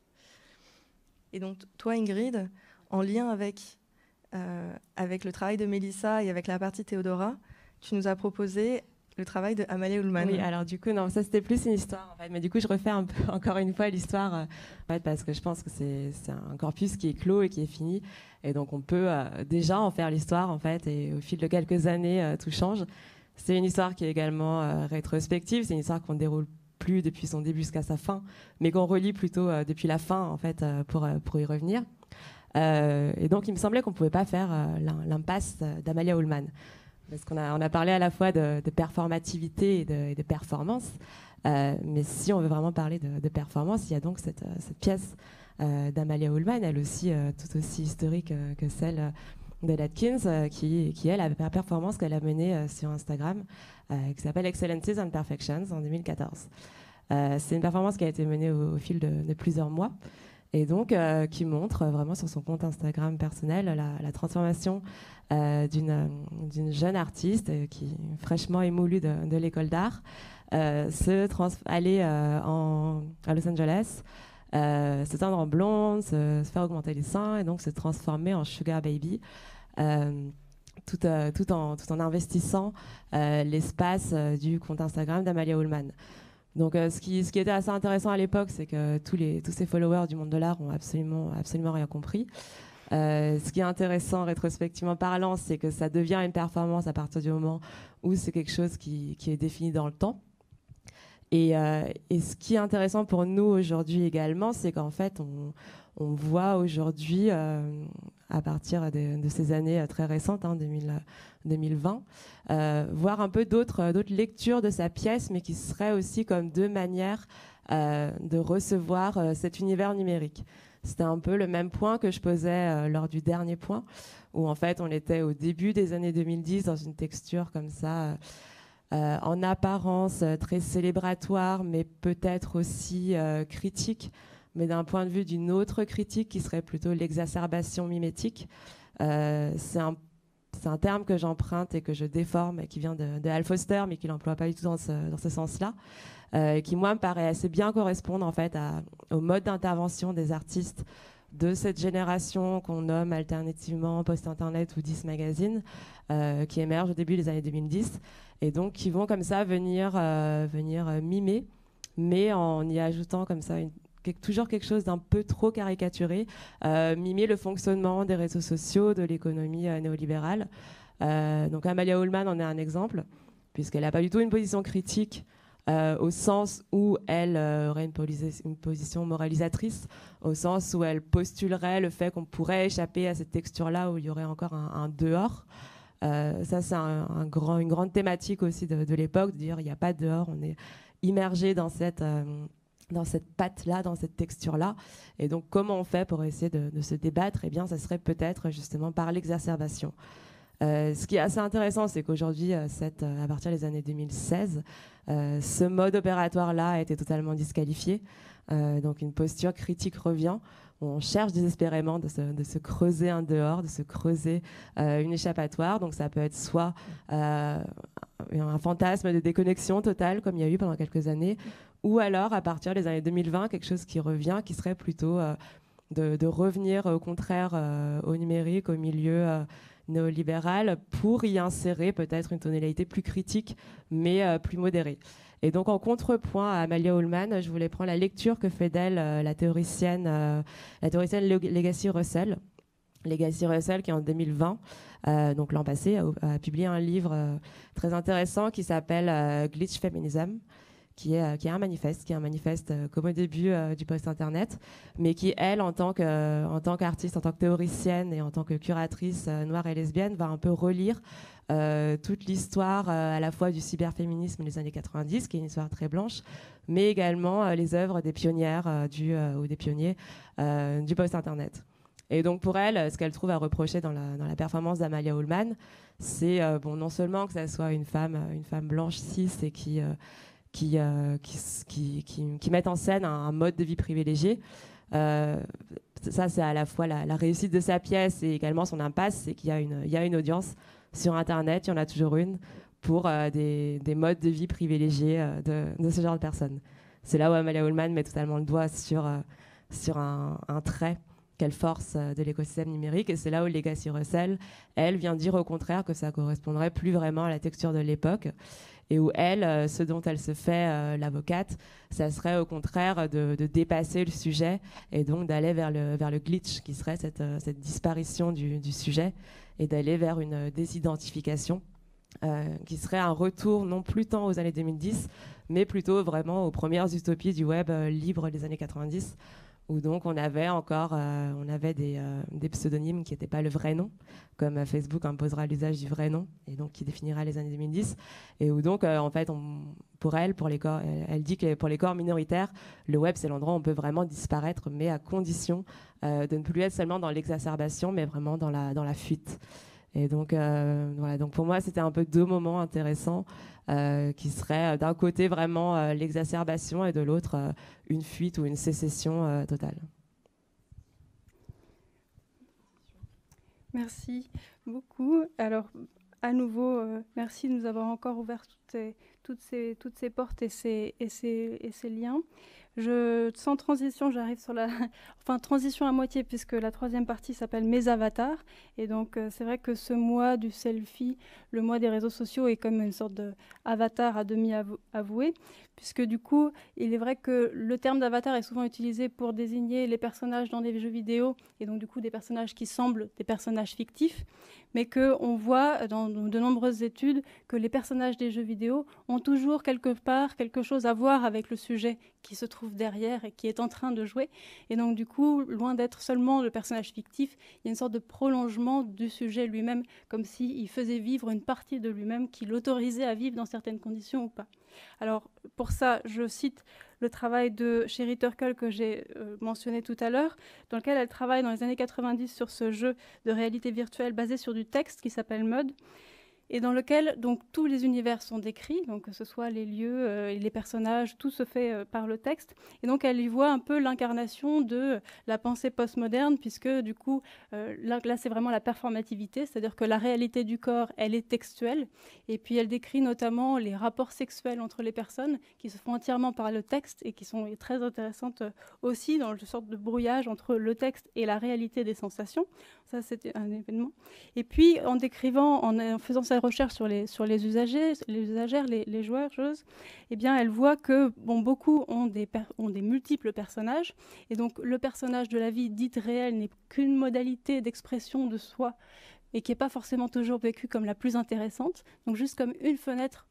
Et donc toi Ingrid, en lien avec le travail de Mélissa et avec la partie Théodora, tu nous as proposé le travail de Amalia Ullmann. Oui, alors du coup, non, ça c'était plus une histoire en fait, mais du coup je refais un peu encore une fois l'histoire en fait, parce que je pense que c'est un corpus qui est clos et qui est fini, et donc on peut déjà en faire l'histoire en fait, et au fil de quelques années tout change. C'est une histoire qui est également rétrospective, c'est une histoire qu'on ne déroule plus depuis son début jusqu'à sa fin, mais qu'on relit plutôt depuis la fin en fait pour y revenir. Et donc il me semblait qu'on ne pouvait pas faire l'impasse d'Amalia Ullmann. Parce qu'on a parlé à la fois de performativité et de performance, mais si on veut vraiment parler de performance, il y a donc cette pièce d'Amalia Ullmann, elle aussi tout aussi historique que celle de Atkins, qui est la performance qu'elle a menée sur Instagram, qui s'appelle Excellencies and Perfections en 2014. C'est une performance qui a été menée au fil de plusieurs mois, et donc qui montre vraiment sur son compte Instagram personnel la transformation d'une jeune artiste qui fraîchement émoulue de l'école d'art, aller à Los Angeles, se teindre en blonde, se faire augmenter les seins et donc se transformer en sugar baby, tout en investissant l'espace du compte Instagram d'Amalia Ullmann. Donc, ce qui était assez intéressant à l'époque, c'est que tous ces followers du monde de l'art ont absolument rien compris. Ce qui est intéressant rétrospectivement parlant, c'est que ça devient une performance à partir du moment où c'est quelque chose qui est défini dans le temps. Et ce qui est intéressant pour nous aujourd'hui également, c'est qu'en fait, on voit aujourd'hui, à partir de ces années très récentes, 2020, voir un peu d'autres lectures de sa pièce, mais qui seraient aussi comme deux manières de recevoir cet univers numérique. C'était un peu le même point que je posais lors du dernier point, où en fait on était au début des années 2010 dans une texture comme ça, en apparence très célébratoire, mais peut-être aussi critique, mais d'un point de vue d'une autre critique qui serait plutôt l'exacerbation mimétique. C'est un terme que j'emprunte et que je déforme, et qui vient de Hal Foster, mais qui ne l'emploie pas du tout dans ce sens-là. Qui, moi, me paraît assez bien correspondre en fait au mode d'intervention des artistes de cette génération qu'on nomme alternativement post-internet ou 10 magazine, qui émerge au début des années 2010, et donc qui vont comme ça venir mimer, mais en y ajoutant comme ça toujours quelque chose d'un peu trop caricaturé, mimer le fonctionnement des réseaux sociaux, de l'économie néolibérale. Donc Amalia Ullmann en est un exemple, puisqu'elle n'a pas du tout une position critique, au sens où elle aurait une position moralisatrice, au sens où elle postulerait le fait qu'on pourrait échapper à cette texture-là, où il y aurait encore un dehors. Ça, c'est une grande thématique aussi de l'époque, de dire il n'y a pas de dehors, on est immergé dans cette patte-là, dans cette texture-là. Et donc, comment on fait pour essayer de se débattre? Eh bien, ça serait peut-être justement par l'exacerbation. Ce qui est assez intéressant, c'est qu'aujourd'hui, à partir des années 2016, ce mode opératoire-là a été totalement disqualifié. Donc une posture critique revient. On cherche désespérément de se creuser un dehors, de se creuser une échappatoire. Donc ça peut être soit un fantasme de déconnexion totale, comme il y a eu pendant quelques années, ou alors, à partir des années 2020, quelque chose qui revient, qui serait plutôt de revenir au contraire au numérique, au milieu néolibéral, pour y insérer peut-être une tonalité plus critique, mais plus modérée. Et donc, en contrepoint à Amalia Ullmann, je voulais prendre la lecture que fait d'elle la théoricienne Legacy Russell. Legacy Russell, qui en 2020, donc l'an passé, a publié un livre très intéressant qui s'appelle Glitch Feminism, qui est un manifeste comme au début du post-internet, mais qui, elle, en tant qu'artiste, en tant que théoricienne et en tant que curatrice noire et lesbienne, va un peu relire toute l'histoire à la fois du cyberféminisme des années 90, qui est une histoire très blanche, mais également les œuvres des pionnières ou des pionniers du post-internet. Et donc pour elle, ce qu'elle trouve à reprocher dans la performance d'Amalia Ullmann, c'est non seulement que ça soit une femme blanche cis et qui mettent en scène un mode de vie privilégié. Ça, c'est à la fois la réussite de sa pièce et également son impasse, c'est qu'il y a une audience sur Internet, il y en a toujours une pour des modes de vie privilégiés de ce genre de personnes. C'est là où Amalia Ullman met totalement le doigt sur un trait quelle force de l'écosystème numérique. Et c'est là où Legacy Russell, elle, vient dire au contraire que ça correspondrait plus vraiment à la texture de l'époque. Et où elle, ce dont elle se fait l'avocate, ça serait au contraire de dépasser le sujet et donc d'aller vers le glitch, qui serait cette disparition du sujet, et d'aller vers une désidentification, qui serait un retour non plus tant aux années 2010, mais plutôt vraiment aux premières utopies du web libre des années 90, où donc on avait encore des pseudonymes qui n'étaient pas le vrai nom, comme Facebook imposera l'usage du vrai nom, et donc qui définira les années 2010, et où donc en fait elle dit que pour les corps minoritaires, le web c'est l'endroit où on peut vraiment disparaître, mais à condition de ne plus être seulement dans l'exacerbation, mais vraiment dans la fuite. Et donc voilà, donc pour moi c'était un peu deux moments intéressants qui seraient d'un côté vraiment l'exacerbation et de l'autre une fuite ou une sécession totale. Merci beaucoup. Alors à nouveau, merci de nous avoir encore ouvert toutes ces portes et ces liens. Sans transition, j'arrive sur transition à moitié, puisque la troisième partie s'appelle Mes avatars. Et donc, c'est vrai que ce mois du selfie, le mois des réseaux sociaux, est comme une sorte d'avatar à demi avoué, puisque du coup, il est vrai que le terme d'avatar est souvent utilisé pour désigner les personnages dans des jeux vidéo, et donc du coup, des personnages qui semblent des personnages fictifs, mais qu'on voit dans de nombreuses études que les personnages des jeux vidéo ont toujours quelque part quelque chose à voir avec le sujet qui se trouve derrière et qui est en train de jouer. Et donc du coup, loin d'être seulement le personnage fictif, il y a une sorte de prolongement du sujet lui-même, comme s'il faisait vivre une partie de lui-même qui l'autorisait à vivre dans certaines conditions ou pas. Alors pour ça, je cite le travail de Sherry Turkle que j'ai mentionné tout à l'heure, dans lequel elle travaille dans les années 90 sur ce jeu de réalité virtuelle basé sur du texte qui s'appelle Mud, et dans lequel donc tous les univers sont décrits, donc que ce soit les lieux et les personnages, tout se fait par le texte. Et donc elle y voit un peu l'incarnation de la pensée postmoderne, puisque du coup là c'est vraiment la performativité, c'est-à-dire que la réalité du corps, elle est textuelle, et puis elle décrit notamment les rapports sexuels entre les personnes qui se font entièrement par le texte et qui sont très intéressantes aussi dans une sorte de brouillage entre le texte et la réalité des sensations. Ça, c'était un événement. Et puis, en décrivant, en faisant sa recherche sur les usagers, les usagères, les joueurs, joueuses, eh bien, elle voit que beaucoup ont des multiples personnages. Et donc, le personnage de la vie dite réelle n'est qu'une modalité d'expression de soi et qui n'est pas forcément toujours vécue comme la plus intéressante. Donc, juste comme une fenêtre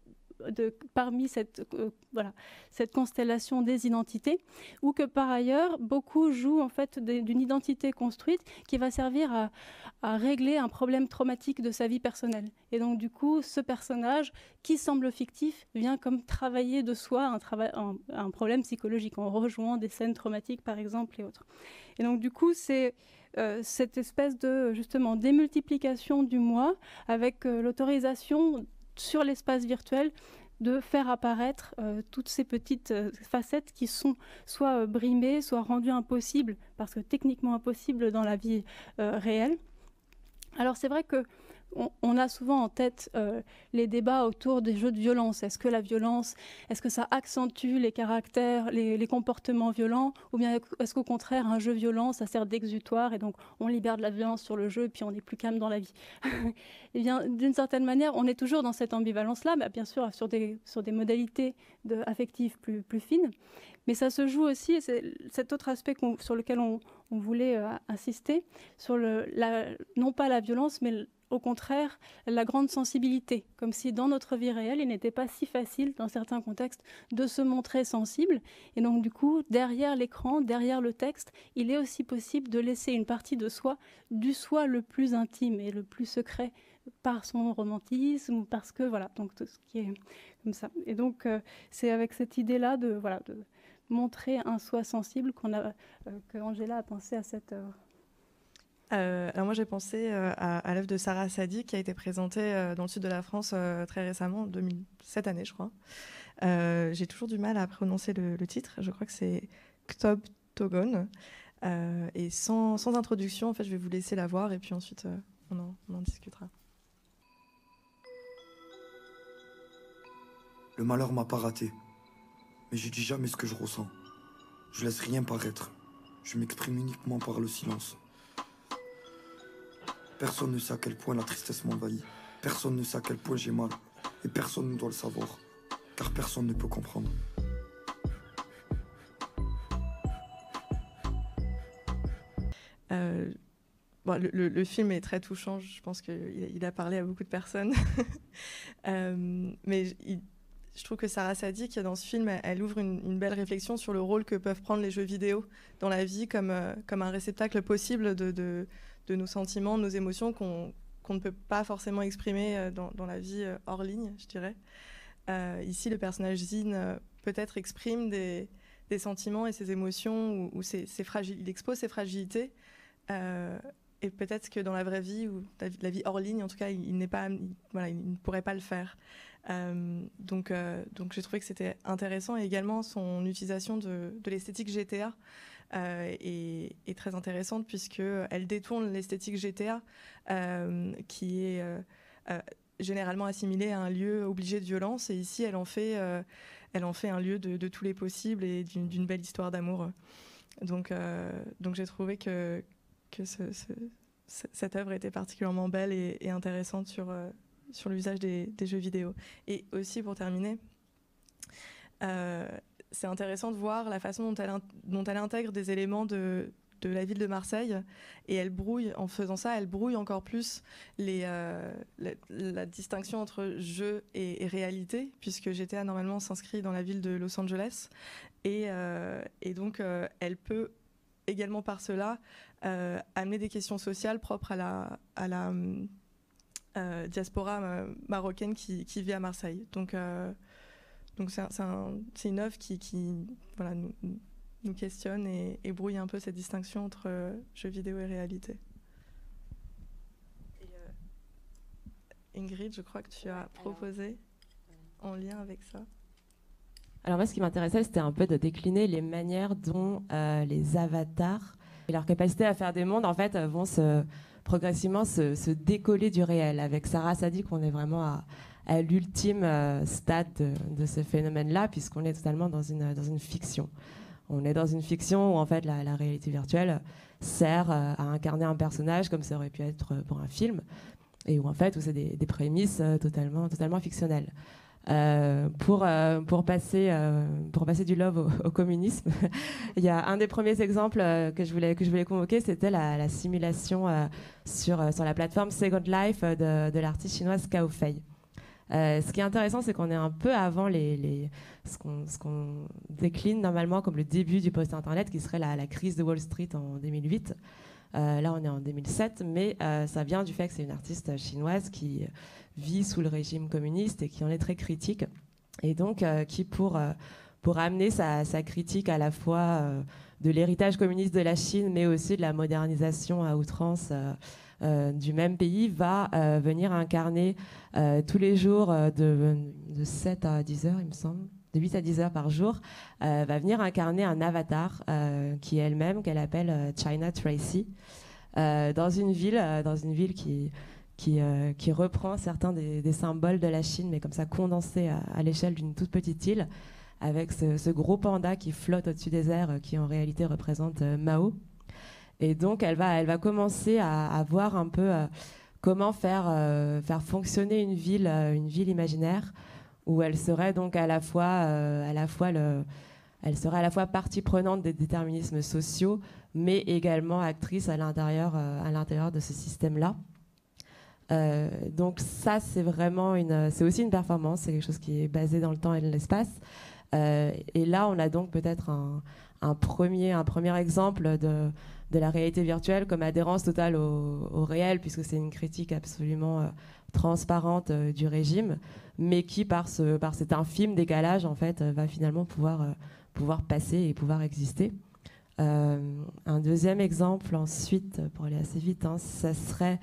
parmi cette constellation des identités, ou que par ailleurs beaucoup jouent en fait d'une identité construite qui va servir à régler un problème traumatique de sa vie personnelle. Et donc du coup, ce personnage qui semble fictif vient comme travailler de soi un problème psychologique en rejoignant des scènes traumatiques par exemple et autres. Et donc du coup, c'est cette espèce de justement démultiplication du moi avec l'autorisation sur l'espace virtuel de faire apparaître toutes ces petites facettes qui sont soit brimées, soit rendues impossibles, parce que techniquement impossibles dans la vie réelle. Alors c'est vrai qu'on a souvent en tête les débats autour des jeux de violence. Est-ce que la violence, est-ce que ça accentue les caractères, les comportements violents, ou bien est-ce qu'au contraire, un jeu violent, ça sert d'exutoire, et donc on libère de la violence sur le jeu, et puis on est plus calme dans la vie. Eh bien, d'une certaine manière, on est toujours dans cette ambivalence-là, bien sûr, sur des modalités affectives plus fines, mais ça se joue aussi, et c'est cet autre aspect sur lequel on voulait insister, sur non pas la violence, mais au contraire, la grande sensibilité, comme si dans notre vie réelle, il n'était pas si facile, dans certains contextes, de se montrer sensible. Et donc, du coup, derrière l'écran, derrière le texte, il est aussi possible de laisser une partie de soi, du soi le plus intime et le plus secret, par son romantisme, parce que, voilà, donc tout ce qui est comme ça. Et donc, c'est avec cette idée-là de montrer un soi sensible que Angela a pensé à cette œuvre. Alors moi j'ai pensé à l'œuvre de Sarah Sadi qui a été présentée dans le sud de la France très récemment, cette année je crois. J'ai toujours du mal à prononcer le titre, je crois que c'est Ktob Togon. Et sans introduction, en fait, je vais vous laisser la voir et puis ensuite on en discutera. Le malheur m'a pas raté. Mais je dis jamais ce que je ressens. Je laisse rien paraître. Je m'exprime uniquement par le silence. Personne ne sait à quel point la tristesse m'envahit. Personne ne sait à quel point j'ai mal. Et personne ne doit le savoir. Car personne ne peut comprendre. Bon, le film est très touchant, je pense qu'il a parlé à beaucoup de personnes. Mais je trouve que Sarah Sadiq, dans ce film, elle ouvre une belle réflexion sur le rôle que peuvent prendre les jeux vidéo dans la vie comme un réceptacle possible de nos sentiments, de nos émotions qu'on ne peut pas forcément exprimer dans la vie hors ligne, je dirais. Ici, le personnage Zine peut-être exprime des sentiments et ses émotions, ou il expose ses fragilités. Et peut-être que dans la vraie vie, ou la vie hors ligne, en tout cas, il ne pourrait pas le faire. Donc j'ai trouvé que c'était intéressant. Et également, son utilisation de l'esthétique GTA est très intéressante, puisqu'elle détourne l'esthétique GTA, qui est généralement assimilée à un lieu obligé de violence. Et ici, elle en fait un lieu de tous les possibles et d'une belle histoire d'amour. Donc j'ai trouvé que cette œuvre était particulièrement belle et intéressante sur l'usage des jeux vidéo. Et aussi, pour terminer, c'est intéressant de voir la façon dont elle intègre des éléments de la ville de Marseille, et en faisant ça, elle brouille encore plus la distinction entre jeu et réalité, puisque GTA normalement s'inscrit dans la ville de Los Angeles, et donc elle peut également par cela amener des questions sociales propres à la diaspora marocaine qui vit à Marseille. Donc c'est une œuvre qui voilà, nous questionne et brouille un peu cette distinction entre jeux vidéo et réalité. Et, Ingrid, je crois que tu as proposé en lien avec ça. Alors moi, ce qui m'intéressait, c'était un peu de décliner les manières dont les avatars et leur capacité à faire des mondes, en fait, vont progressivement se décoller du réel. Avec Sarah Sadiq, on est vraiment à l'ultime stade de ce phénomène-là, puisqu'on est totalement dans une fiction. On est dans une fiction où, en fait, la réalité virtuelle sert à incarner un personnage comme ça aurait pu être pour un film, et où, en fait, où c'est des prémices totalement fictionnelles. Pour passer du love au communisme, il y a un des premiers exemples que je voulais convoquer, c'était la simulation sur la plateforme Second Life de l'artiste chinoise Cao Fei. Ce qui est intéressant, c'est qu'on est un peu avant ce qu'on décline normalement comme le début du post-internet, qui serait la crise de Wall Street en 2008. Là, on est en 2007, mais ça vient du fait que c'est une artiste chinoise qui vit sous le régime communiste et qui en est très critique. Et donc, qui, pour amener sa critique à la fois de l'héritage communiste de la Chine, mais aussi de la modernisation à outrance du même pays, va venir incarner tous les jours de 7 à 10 heures, il me semble, de 8 à 10 heures par jour, va venir incarner un avatar qui est elle-même, qu'elle appelle China Tracy, dans une ville qui reprend certains des symboles de la Chine, mais comme ça condensés à l'échelle d'une toute petite île, avec ce gros panda qui flotte au-dessus des airs, qui en réalité représente Mao. Et donc elle va commencer à voir un peu comment faire fonctionner une ville imaginaire, où elle serait donc elle serait à la fois partie prenante des déterminismes sociaux, mais également actrice à l'intérieur de ce système-là. Donc ça, c'est aussi une performance, c'est quelque chose qui est basé dans le temps et dans l'espace. Et là, on a donc peut-être un premier exemple de la réalité virtuelle comme adhérence totale au réel, puisque c'est une critique absolument transparente du régime, mais qui, par cet infime décalage, en fait, va finalement pouvoir passer et pouvoir exister. Un deuxième exemple ensuite, pour aller assez vite, ça serait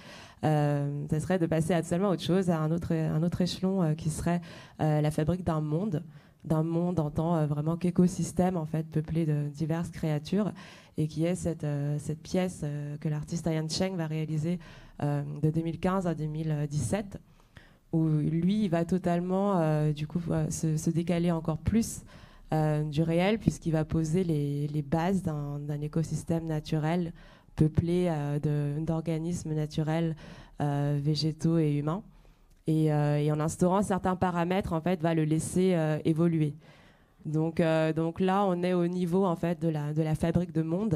de passer à totalement autre chose, à un autre échelon qui serait la fabrique d'un monde en tant vraiment qu'écosystème, en fait, peuplé de diverses créatures, et qui est cette pièce que l'artiste Ian Cheng va réaliser de 2015 à 2017, où lui, il va totalement se décaler encore plus du réel, puisqu'il va poser les bases d'un écosystème naturel peuplé d'organismes naturels, végétaux et humains. Et en instaurant certains paramètres, en fait, va le laisser évoluer. Donc là, on est au niveau en fait de la fabrique de monde,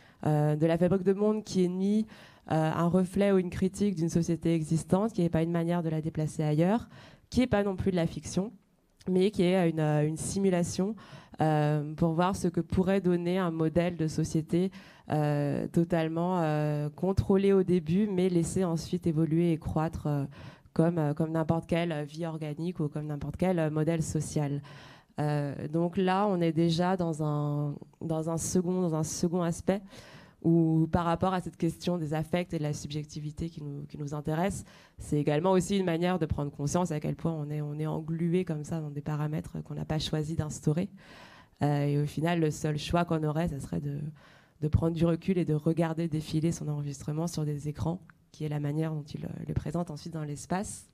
qui est ni un reflet ou une critique d'une société existante, qui n'est pas une manière de la déplacer ailleurs, qui n'est pas non plus de la fiction, mais qui est une simulation pour voir ce que pourrait donner un modèle de société totalement contrôlé au début, mais laissé ensuite évoluer et croître comme n'importe quelle vie organique ou comme n'importe quel modèle social. Donc là, on est déjà dans un second aspect où, par rapport à cette question des affects et de la subjectivité qui nous intéresse, c'est également aussi une manière de prendre conscience à quel point on est englué comme ça dans des paramètres qu'on n'a pas choisi d'instaurer. Et au final, le seul choix qu'on aurait, ce serait de prendre du recul et de regarder défiler son enregistrement sur des écrans, qui est la manière dont il le présente ensuite dans l'espace.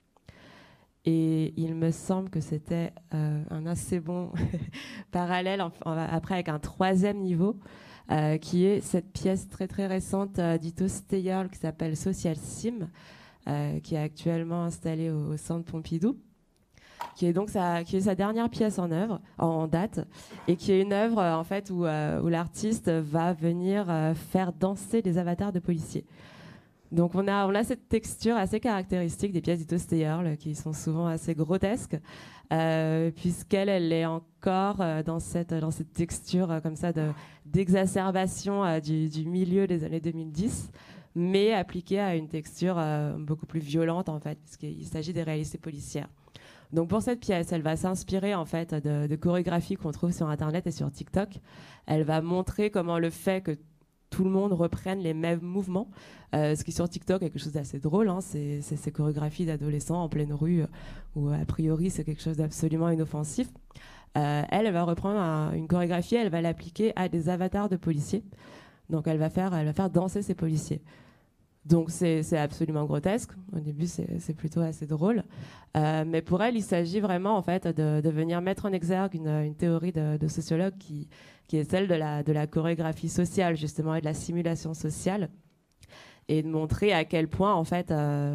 Et il me semble que c'était un assez bon parallèle après avec un troisième niveau, qui est cette pièce très très récente d'Ito Steyerl qui s'appelle Social Sim, qui est actuellement installée au Centre Pompidou, qui est donc sa dernière pièce en date, et qui est une œuvre en fait où l'artiste va venir faire danser des avatars de policiers. Donc on a cette texture assez caractéristique des pièces d'Ito Steyerl, qui sont souvent assez grotesques, puisqu'elle est encore dans cette texture comme ça d'exacerbation du milieu des années 2010, mais appliquée à une texture beaucoup plus violente en fait, puisqu'il s'agit des réalités policières. Donc pour cette pièce, elle va s'inspirer en fait de chorégraphies qu'on trouve sur Internet et sur TikTok. Elle va montrer comment le fait que tout le monde reprenne les mêmes mouvements, ce qui sur TikTok est quelque chose d'assez drôle, hein, c'est ces chorégraphies d'adolescents en pleine rue, où a priori c'est quelque chose d'absolument inoffensif. Elle va reprendre une chorégraphie, elle va l'appliquer à des avatars de policiers. Donc elle va faire danser ces policiers. Donc c'est absolument grotesque. Au début, c'est plutôt assez drôle. Mais pour elle, il s'agit vraiment en fait de venir mettre en exergue une théorie de sociologue qui est celle de la chorégraphie sociale, justement, et de la simulation sociale, et de montrer à quel point, en fait,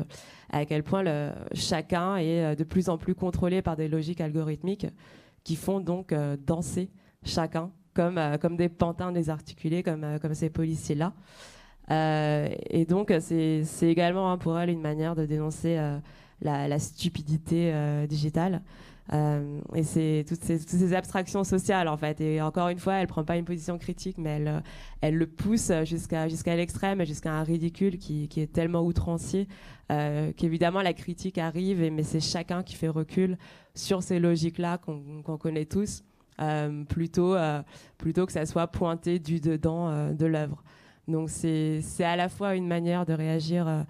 chacun est de plus en plus contrôlé par des logiques algorithmiques qui font donc danser chacun comme des pantins désarticulés, comme ces policiers-là. Et donc, c'est également pour elle une manière de dénoncer la stupidité digitale. Et c'est toutes ces abstractions sociales, en fait. Et encore une fois, elle ne prend pas une position critique, mais elle le pousse jusqu'à l'extrême, jusqu'à un ridicule qui est tellement outrancier qu'évidemment la critique arrive, mais c'est chacun qui fait recul sur ces logiques-là qu'on connaît tous, plutôt que ça soit pointé du dedans de l'œuvre. Donc c'est à la fois une manière de réagir,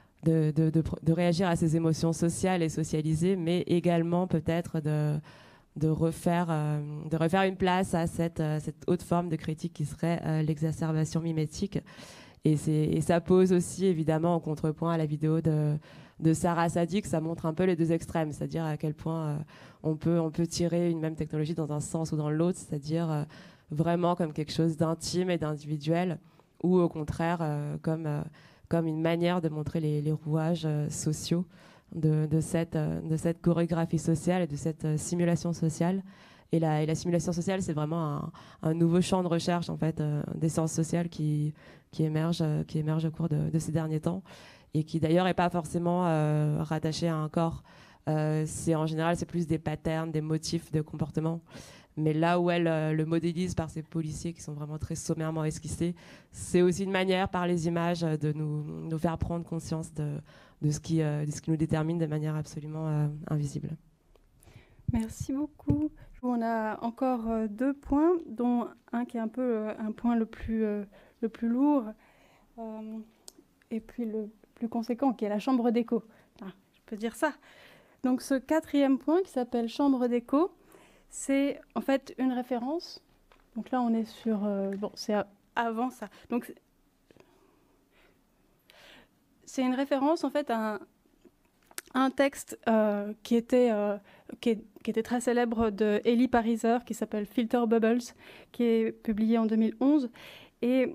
de réagir à ces émotions sociales et socialisées, mais également peut-être de refaire une place à cette haute forme de critique qui serait l'exacerbation mimétique. Et ça pose aussi évidemment en contrepoint à la vidéo de Sarah Sadik. Ça montre un peu les deux extrêmes, c'est-à-dire à quel point on peut tirer une même technologie dans un sens ou dans l'autre, c'est-à-dire vraiment comme quelque chose d'intime et d'individuel, ou au contraire comme une manière de montrer les rouages sociaux de cette chorégraphie sociale et de cette simulation sociale. Et la simulation sociale, c'est vraiment un nouveau champ de recherche en fait, des sciences sociales qui émerge au cours de ces derniers temps, et qui d'ailleurs n'est pas forcément rattaché à un corps. En général, c'est plus des patterns, des motifs de comportement. Mais là où elle le modélise par ces policiers qui sont vraiment très sommairement esquissés, c'est aussi une manière, par les images, de nous faire prendre conscience de ce qui nous détermine de manière absolument invisible. Merci beaucoup. On a encore 2 points, dont un qui est un peu un point le plus lourd, et puis le plus conséquent, qui est la chambre d'écho. Je peux dire ça. Donc ce 4e point, qui s'appelle chambre d'écho, c'est en fait une référence. Donc là, on est sur... c'est avant ça. Donc c'est une référence en fait à un texte qui était très célèbre de Ellie Pariser, qui s'appelle Filter Bubbles, qui est publié en 2011. Et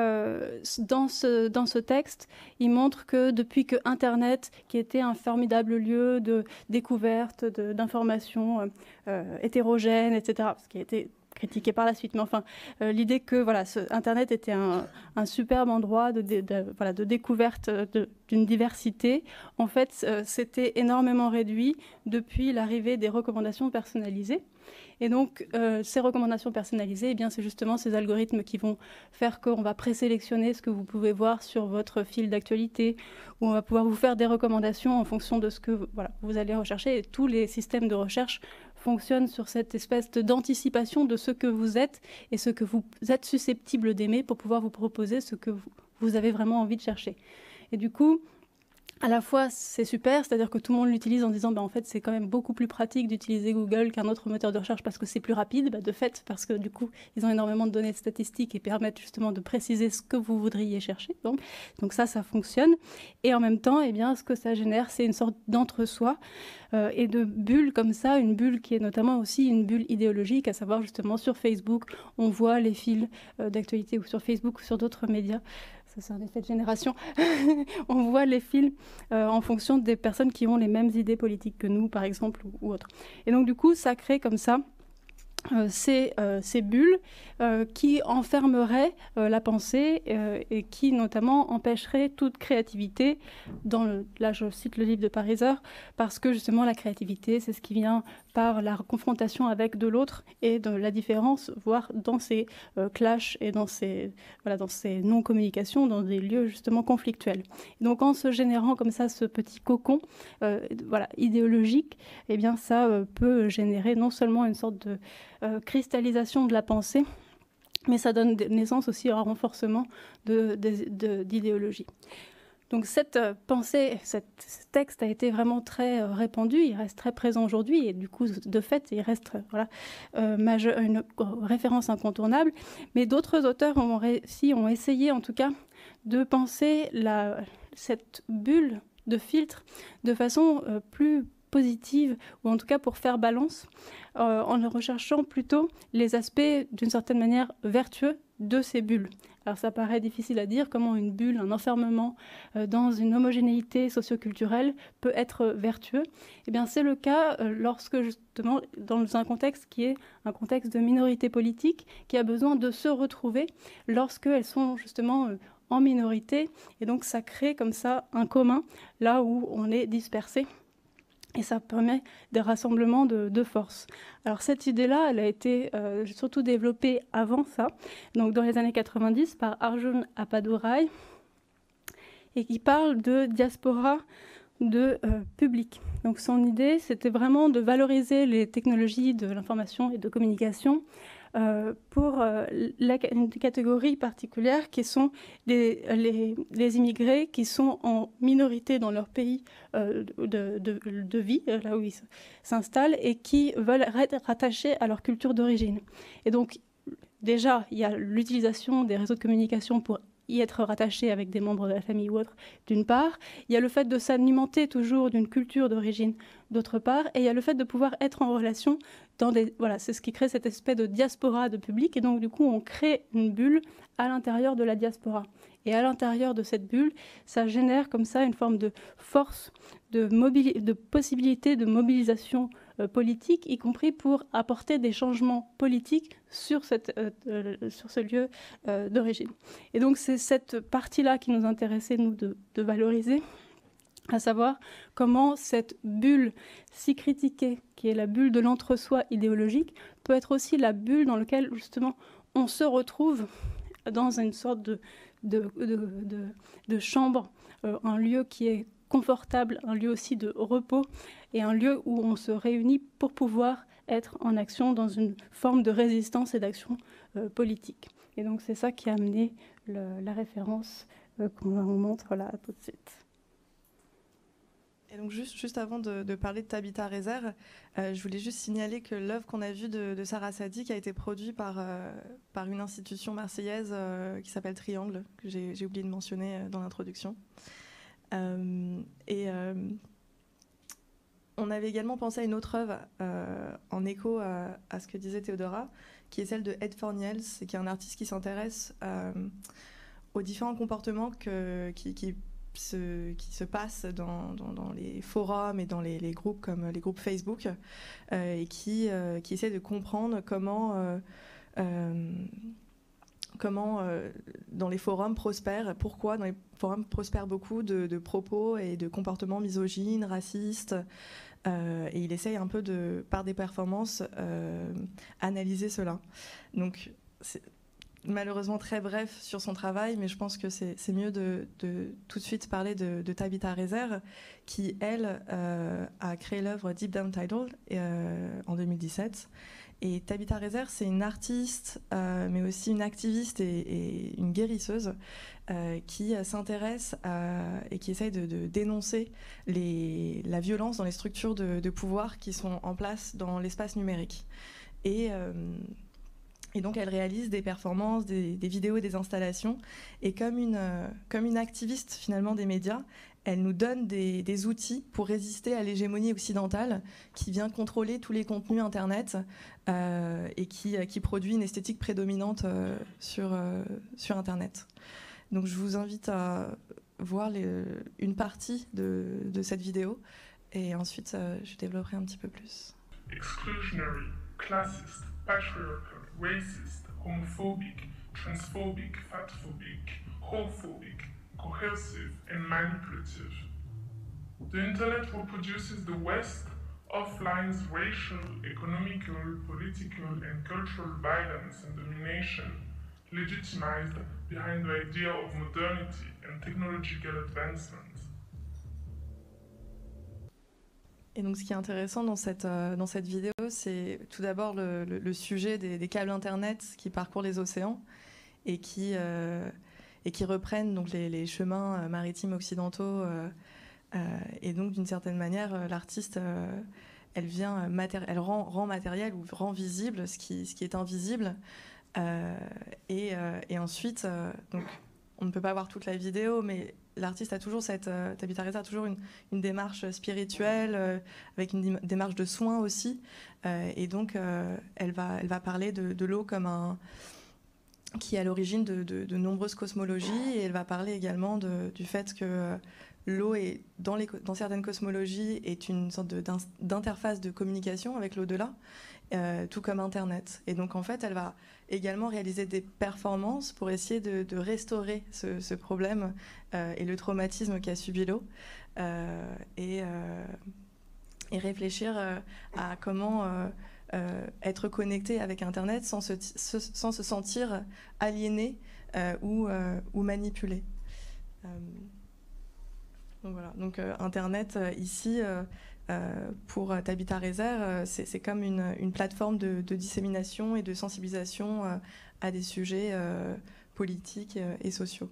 dans ce texte, il montre que depuis que Internet, qui était un formidable lieu de découverte, d'informations hétérogènes, etc., ce qui a été critiqué par la suite, mais enfin, l'idée que voilà, Internet était un superbe endroit de découverte d'une diversité, en fait, c'était énormément réduit depuis l'arrivée des recommandations personnalisées. Et donc, ces recommandations personnalisées, eh bien, c'est justement ces algorithmes qui vont faire qu'on va présélectionner ce que vous pouvez voir sur votre fil d'actualité, où on va pouvoir vous faire des recommandations en fonction de ce que vous allez rechercher. Et tous les systèmes de recherche fonctionnent sur cette espèce d'anticipation de ce que vous êtes et ce que vous êtes susceptible d'aimer pour pouvoir vous proposer ce que vous avez vraiment envie de chercher. Et du coup, à la fois, c'est super, c'est-à-dire que tout le monde l'utilise en disant en fait, c'est quand même beaucoup plus pratique d'utiliser Google qu'un autre moteur de recherche parce que c'est plus rapide, de fait, parce que du coup, ils ont énormément de données statistiques et permettent justement de préciser ce que vous voudriez chercher. Donc ça fonctionne. Et en même temps, eh bien, ce que ça génère, c'est une sorte d'entre-soi et de bulle comme ça, une bulle qui est notamment aussi une bulle idéologique, à savoir justement sur Facebook, on voit les fils d'actualité ou sur Facebook ou sur d'autres médias. C'est un effet de génération. On voit les fils en fonction des personnes qui ont les mêmes idées politiques que nous, par exemple, ou autres. Et donc, du coup, ça crée comme ça ces bulles qui enfermeraient la pensée et qui, notamment, empêcheraient toute créativité. Là, je cite le livre de Pariser, parce que, justement, la créativité, c'est ce qui vient par la confrontation avec de l'autre et de la différence, voire dans ces clashs et dans ces non-communications, dans des lieux, justement, conflictuels. Donc, en se générant comme ça ce petit cocon idéologique, eh bien, ça peut générer non seulement une sorte de cristallisation de la pensée, mais ça donne naissance aussi à un renforcement d'idéologie. Donc cette pensée, ce texte a été vraiment très répandu, il reste très présent aujourd'hui et du coup, de fait, il reste une référence incontournable. Mais d'autres auteurs ont essayé en tout cas de penser cette bulle de filtre de façon plus positive, ou en tout cas pour faire balance, en recherchant plutôt les aspects d'une certaine manière vertueux de ces bulles. Alors ça paraît difficile à dire, comment une bulle, un enfermement dans une homogénéité socioculturelle peut être vertueux. Eh bien c'est le cas lorsque justement dans un contexte qui est un contexte de minorité politique qui a besoin de se retrouver lorsqu'elles sont justement en minorité, et donc ça crée comme ça un commun là où on est dispersé. Et ça permet des rassemblements de force. Alors cette idée-là, elle a été surtout développée avant ça, donc dans les années 90 par Arjun Appadurai, et qui parle de diaspora de public. Donc son idée, c'était vraiment de valoriser les technologies de l'information et de communication pour une catégorie particulière qui sont les immigrés qui sont en minorité dans leur pays de vie, là où ils s'installent, et qui veulent être rattachés à leur culture d'origine. Et donc, déjà, il y a l'utilisation des réseaux de communication pour y être rattaché avec des membres de la famille ou autre, d'une part. Il y a le fait de s'alimenter toujours d'une culture d'origine, d'autre part. Et il y a le fait de pouvoir être en relation dans des... Voilà, c'est ce qui crée cette espèce de diaspora de public. Et donc, du coup, on crée une bulle à l'intérieur de la diaspora. Et à l'intérieur de cette bulle, ça génère comme ça une forme de force, de possibilité de mobilisation politique, y compris pour apporter des changements politiques sur ce lieu d'origine. Et donc c'est cette partie-là qui nous intéressait, nous, de valoriser, à savoir comment cette bulle si critiquée, qui est la bulle de l'entre-soi idéologique, peut être aussi la bulle dans laquelle, justement, on se retrouve dans une sorte de chambre, un lieu qui est confortable, un lieu aussi de repos et un lieu où on se réunit pour pouvoir être en action dans une forme de résistance et d'action politique. Et donc c'est ça qui a amené la référence qu'on montre là tout de suite. Et donc juste avant de parler de Tabitha Rezer, je voulais juste signaler que l'œuvre qu'on a vue de Sarah Sadik a été produite par une institution marseillaise qui s'appelle Triangle, que j'ai oublié de mentionner dans l'introduction. On avait également pensé à une autre œuvre en écho à ce que disait Théodora, qui est celle de Ed Forniels, qui est un artiste qui s'intéresse aux différents comportements qui se passent dans les forums et dans les groupes comme les groupes Facebook, et qui essaie de comprendre comment dans les forums pourquoi dans les forums prospèrent beaucoup de propos et de comportements misogynes, racistes, et il essaye un peu par des performances, analyser cela. Donc c'est malheureusement très bref sur son travail, mais je pense que c'est mieux de tout de suite parler de Tabitha Rezer, qui, elle, a créé l'œuvre Deep Down Tidal en 2017. Et Tabitha Rezer, c'est une artiste, mais aussi une activiste et une guérisseuse qui s'intéresse et qui essaye de dénoncer la violence dans les structures de pouvoir qui sont en place dans l'espace numérique. Et donc, elle réalise des performances, des vidéos et des installations. Et comme une activiste, finalement, des médias, elle nous donne des outils pour résister à l'hégémonie occidentale qui vient contrôler tous les contenus Internet et qui produit une esthétique prédominante sur Internet. Donc, je vous invite à voir une partie de cette vidéo et ensuite, je développerai un petit peu plus. Exclusionary, classist, patriarchal, racist, homophobic, transphobic, fatphobic, homophobic, coercive, and manipulative. The internet reproduces the West, offline's racial, economical, political, and cultural violence and domination, legitimized behind the idea of modernity and technological advancement. Et donc, ce qui est intéressant dans cette vidéo, c'est tout d'abord le sujet des câbles Internet qui parcourent les océans et qui reprennent donc les chemins maritimes occidentaux. Et donc, d'une certaine manière, l'artiste, elle rend matériel ou rend visible ce qui est invisible. Et ensuite, donc, on ne peut pas voir toute la vidéo, mais l'artiste a toujours Tabitha Rezer a toujours une démarche spirituelle, avec une démarche de soin aussi. Et donc, elle va parler de l'eau comme qui est à l'origine de nombreuses cosmologies. Et elle va parler également du fait que l'eau, dans certaines cosmologies, est une sorte d'interface de communication avec l'au-delà, tout comme Internet. Et donc, en fait, elle va également réaliser des performances pour essayer de restaurer ce problème et le traumatisme qu'a subi l'eau, et réfléchir à comment être connecté avec Internet sans se sentir aliéné ou manipulé. Donc voilà. Donc Internet ici, pour Tabitha Rezer, c'est comme une plateforme de dissémination et de sensibilisation à des sujets politiques et sociaux.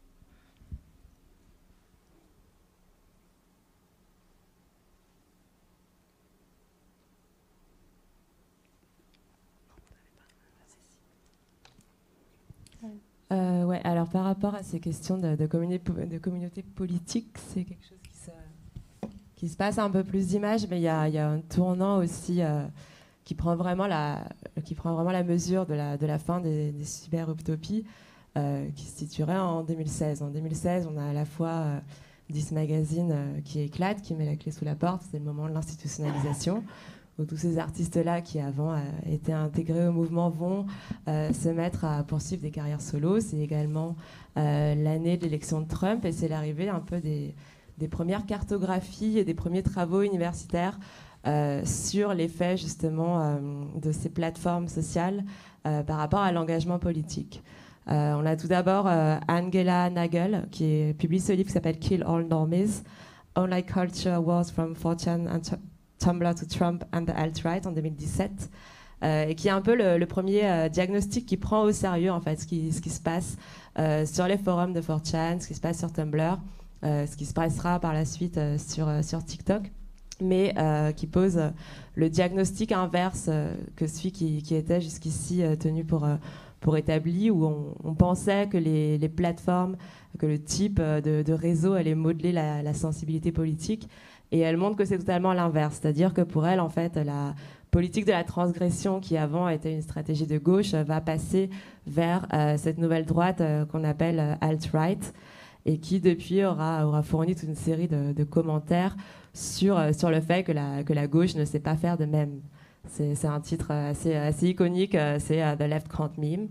Ouais, alors par rapport à ces questions de communauté politique, c'est quelque chose qui se passe un peu plus d'image, mais il y a un tournant aussi qui prend vraiment la mesure de la fin des cyber-utopies, qui se situerait en 2016. En 2016, on a à la fois This Magazine qui éclate, qui met la clé sous la porte, c'est le moment de l'institutionnalisation, où tous ces artistes-là qui avant étaient intégrés au mouvement vont se mettre à poursuivre des carrières solo. C'est également l'année de l'élection de Trump, et c'est l'arrivée un peu des premières cartographies et des premiers travaux universitaires sur l'effet justement de ces plateformes sociales par rapport à l'engagement politique. On a tout d'abord Angela Nagel qui publie ce livre qui s'appelle Kill All Normies, Online Culture Wars from 4chan and Tumblr to Trump and the Alt-Right en 2017, et qui est un peu le premier diagnostic qui prend au sérieux en fait ce qui se passe sur les forums de 4chan, ce qui se passe sur Tumblr, ce qui se passera par la suite sur TikTok, mais qui pose le diagnostic inverse que celui qui était jusqu'ici tenu pour établi, où on pensait que les plateformes, que le type de réseau allait modeler la sensibilité politique. Et elle montre que c'est totalement l'inverse, c'est-à-dire que pour elle, en fait, la politique de la transgression, qui avant était une stratégie de gauche, va passer vers cette nouvelle droite qu'on appelle alt-right, et qui depuis aura fourni toute une série de commentaires sur le fait que la gauche ne sait pas faire de même. C'est un titre assez iconique, c'est The Left Can't Meme.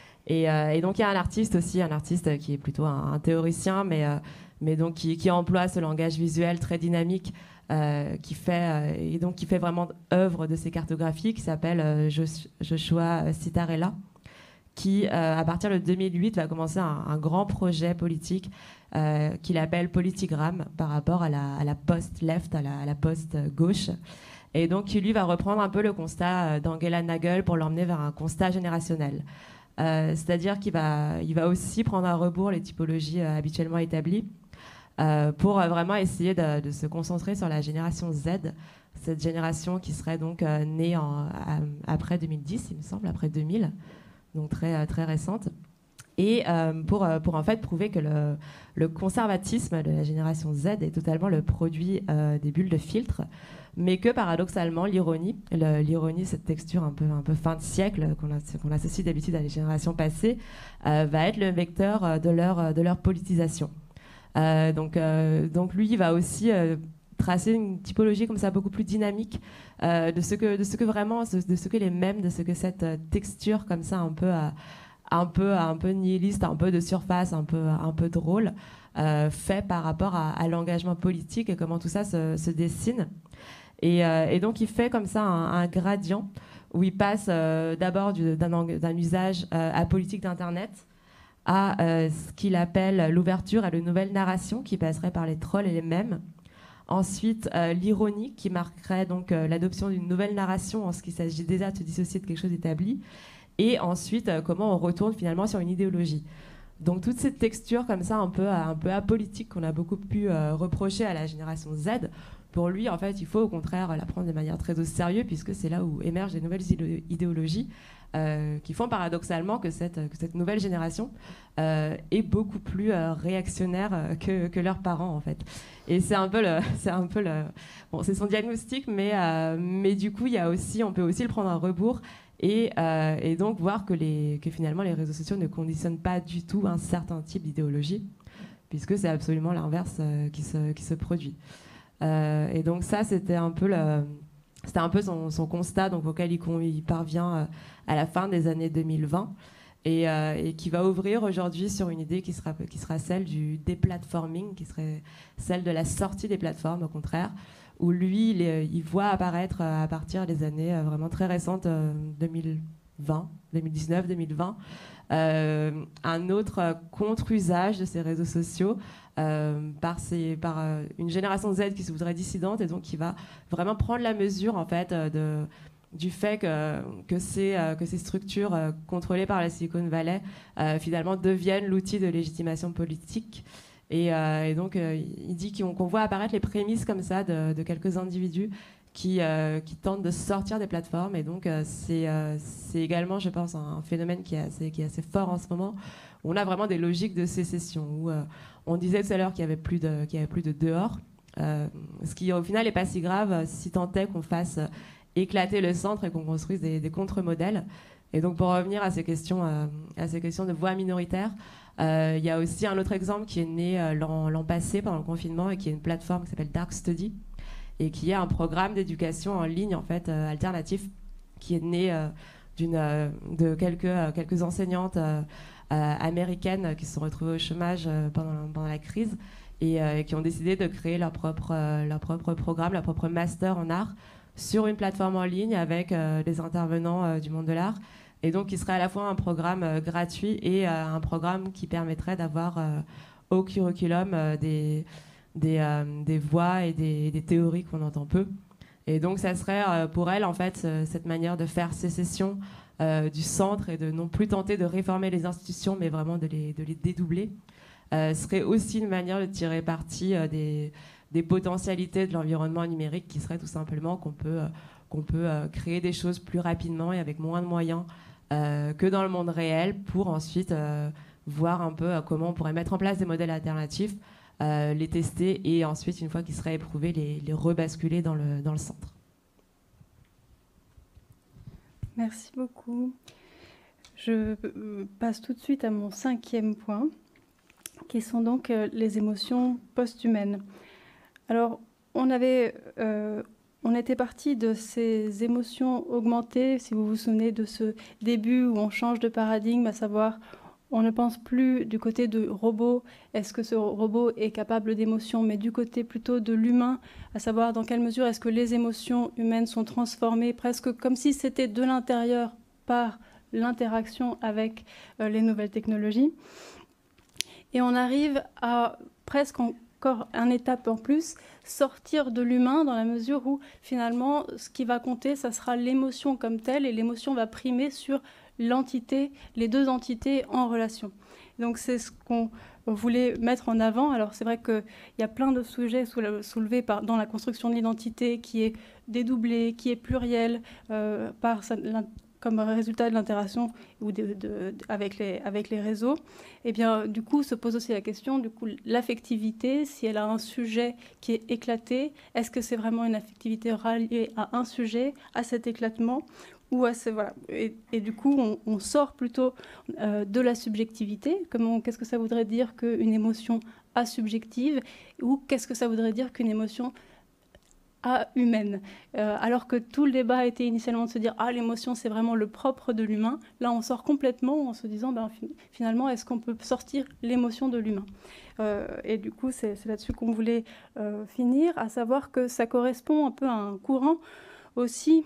Et donc il y a un artiste qui est plutôt un théoricien, mais donc qui emploie ce langage visuel très dynamique, qui fait vraiment œuvre de ces cartographies, qui s'appelle Joshua Citarella, qui, à partir de 2008, va commencer un grand projet politique qu'il appelle Politigram, par rapport à la post-left, à la post-gauche. Et donc, qui, lui, va reprendre un peu le constat d'Angela Nagel pour l'emmener vers un constat générationnel. C'est-à-dire qu'il va aussi prendre à rebours les typologies habituellement établies, pour vraiment essayer de se concentrer sur la génération Z, cette génération qui serait donc née après 2010, il me semble, après 2000, donc très, très récente. Et pour en fait prouver que le conservatisme de la génération Z est totalement le produit des bulles de filtre, mais que paradoxalement l'ironie, cette texture un peu fin de siècle qu'on associe d'habitude à les générations passées, va être le vecteur de leur politisation. Donc lui, il va aussi tracer une typologie comme ça beaucoup plus dynamique de ce que les mèmes, de ce que cette texture comme ça un peu nihiliste, un peu de surface, un peu drôle, fait par rapport à l'engagement politique et comment tout ça se dessine. Et donc il fait comme ça un gradient où il passe d'abord d'un usage apolitique d'Internet à ce qu'il appelle l'ouverture à de nouvelles narrations qui passeraient par les trolls et les mèmes. Ensuite, l'ironie qui marquerait donc l'adoption d'une nouvelle narration en ce qu'il s'agit déjà de se dissocier de quelque chose d'établi. Et ensuite, comment on retourne finalement sur une idéologie. Donc toute cette texture comme ça un peu apolitique qu'on a beaucoup pu reprocher à la génération Z, pour lui, en fait, il faut au contraire la prendre de manière très au sérieux, puisque c'est là où émergent des nouvelles idéologies qui font paradoxalement que cette nouvelle génération est beaucoup plus réactionnaire que leurs parents, en fait. Et c'est bon, c'est son diagnostic, mais du coup, on peut aussi le prendre à rebours. Et donc voir que finalement les réseaux sociaux ne conditionnent pas du tout un certain type d'idéologie, puisque c'est absolument l'inverse qui se produit. Et donc ça, c'était un peu son constat, donc, auquel il parvient à la fin des années 2020, et qui va ouvrir aujourd'hui sur une idée qui sera celle du déplatforming, qui serait celle de la sortie des plateformes, au contraire, où lui, il voit apparaître à partir des années vraiment très récentes, 2019, 2020, un autre contre-usage de ces réseaux sociaux par une génération Z qui se voudrait dissidente, et donc qui va vraiment prendre la mesure, en fait, du fait que ces structures contrôlées par la Silicon Valley finalement deviennent l'outil de légitimation politique. Et donc, il dit qu'on voit apparaître les prémices comme ça de quelques individus qui tentent de sortir des plateformes. Et donc, c'est également, je pense, un phénomène qui est assez fort en ce moment, où on a vraiment des logiques de sécession, où on disait tout à l'heure qu'il n'y avait plus de dehors, ce qui, au final, n'est pas si grave si tant est qu'on fasse éclater le centre et qu'on construise des contre-modèles. Et donc, pour revenir à ces questions de voix minoritaires, il y a aussi un autre exemple qui est né l'an passé pendant le confinement, et qui est une plateforme qui s'appelle Dark Study, et qui est un programme d'éducation en ligne, en fait, alternatif, qui est né de quelques enseignantes américaines qui se sont retrouvées au chômage pendant la crise, et qui ont décidé de créer leur propre programme, leur propre master en art, sur une plateforme en ligne avec des intervenants du monde de l'art. Et donc, il serait à la fois un programme gratuit et un programme qui permettrait d'avoir au curriculum des voix et des théories qu'on entend peu. Et donc, ça serait pour elle, en fait, cette manière de faire sécession du centre, et de non plus tenter de réformer les institutions, mais vraiment de les dédoubler, serait aussi une manière de tirer parti des potentialités de l'environnement numérique, qui serait tout simplement qu'on peut créer des choses plus rapidement et avec moins de moyens que dans le monde réel, pour ensuite voir un peu comment on pourrait mettre en place des modèles alternatifs les tester et ensuite, une fois qu'ils seraient éprouvés, les rebasculer dans le centre. Merci beaucoup. Je passe tout de suite à mon 5e point, qui sont donc les émotions post-humaines. Alors, on était parti de ces émotions augmentées, si vous vous souvenez de ce début où on change de paradigme, à savoir, on ne pense plus du côté de robot, est-ce que ce robot est capable d'émotions, mais du côté plutôt de l'humain, à savoir dans quelle mesure est-ce que les émotions humaines sont transformées, presque comme si c'était de l'intérieur par l'interaction avec les nouvelles technologies. Et on arrive à presque encore une étape en plus, sortir de l'humain dans la mesure où finalement ce qui va compter, ça sera l'émotion comme telle, et l'émotion va primer sur l'entité, les deux entités en relation. Donc c'est ce qu'on voulait mettre en avant. Alors c'est vrai qu'il y a plein de sujets soulevés dans la construction de l'identité qui est dédoublée, qui est plurielle, comme résultat de l'interaction avec les réseaux. Et bien du coup se pose aussi la question, du coup, l'affectivité, si elle a un sujet qui est éclaté, est-ce que c'est vraiment une affectivité ralliée à un sujet, à cet éclatement, ou voilà. Et du coup, on sort plutôt de la subjectivité. Qu'est-ce que ça voudrait dire qu'une émotion asubjective, ou qu'est-ce que ça voudrait dire qu'une émotion humaine, alors que tout le débat était initialement de se dire l'émotion c'est vraiment le propre de l'humain. Là on sort complètement en se disant finalement est-ce qu'on peut sortir l'émotion de l'humain, et du coup c'est là-dessus qu'on voulait finir, à savoir que ça correspond un peu à un courant aussi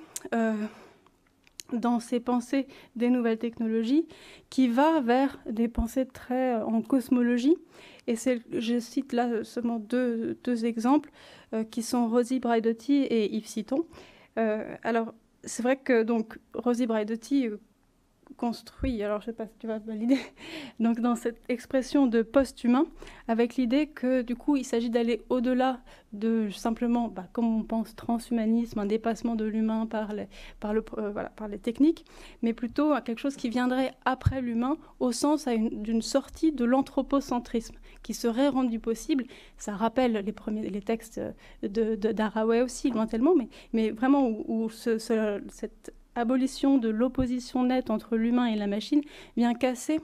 dans ces pensées des nouvelles technologies qui va vers des pensées très en cosmologie. Et je cite là seulement deux exemples qui sont Rosi Braidotti et Yves Citon. Alors, c'est vrai que donc, Rosi Braidotti construit, alors je ne sais pas si tu vas valider, donc dans cette expression de post-humain, avec l'idée que du coup il s'agit d'aller au-delà de simplement, comme on pense, transhumanisme, un dépassement de l'humain par les techniques, mais plutôt à quelque chose qui viendrait après l'humain, au sens d'une sortie de l'anthropocentrisme, qui serait rendu possible. Ça rappelle les textes d'Haraway aussi, loin tellement, mais vraiment où cette abolition de l'opposition nette entre l'humain et la machine vient casser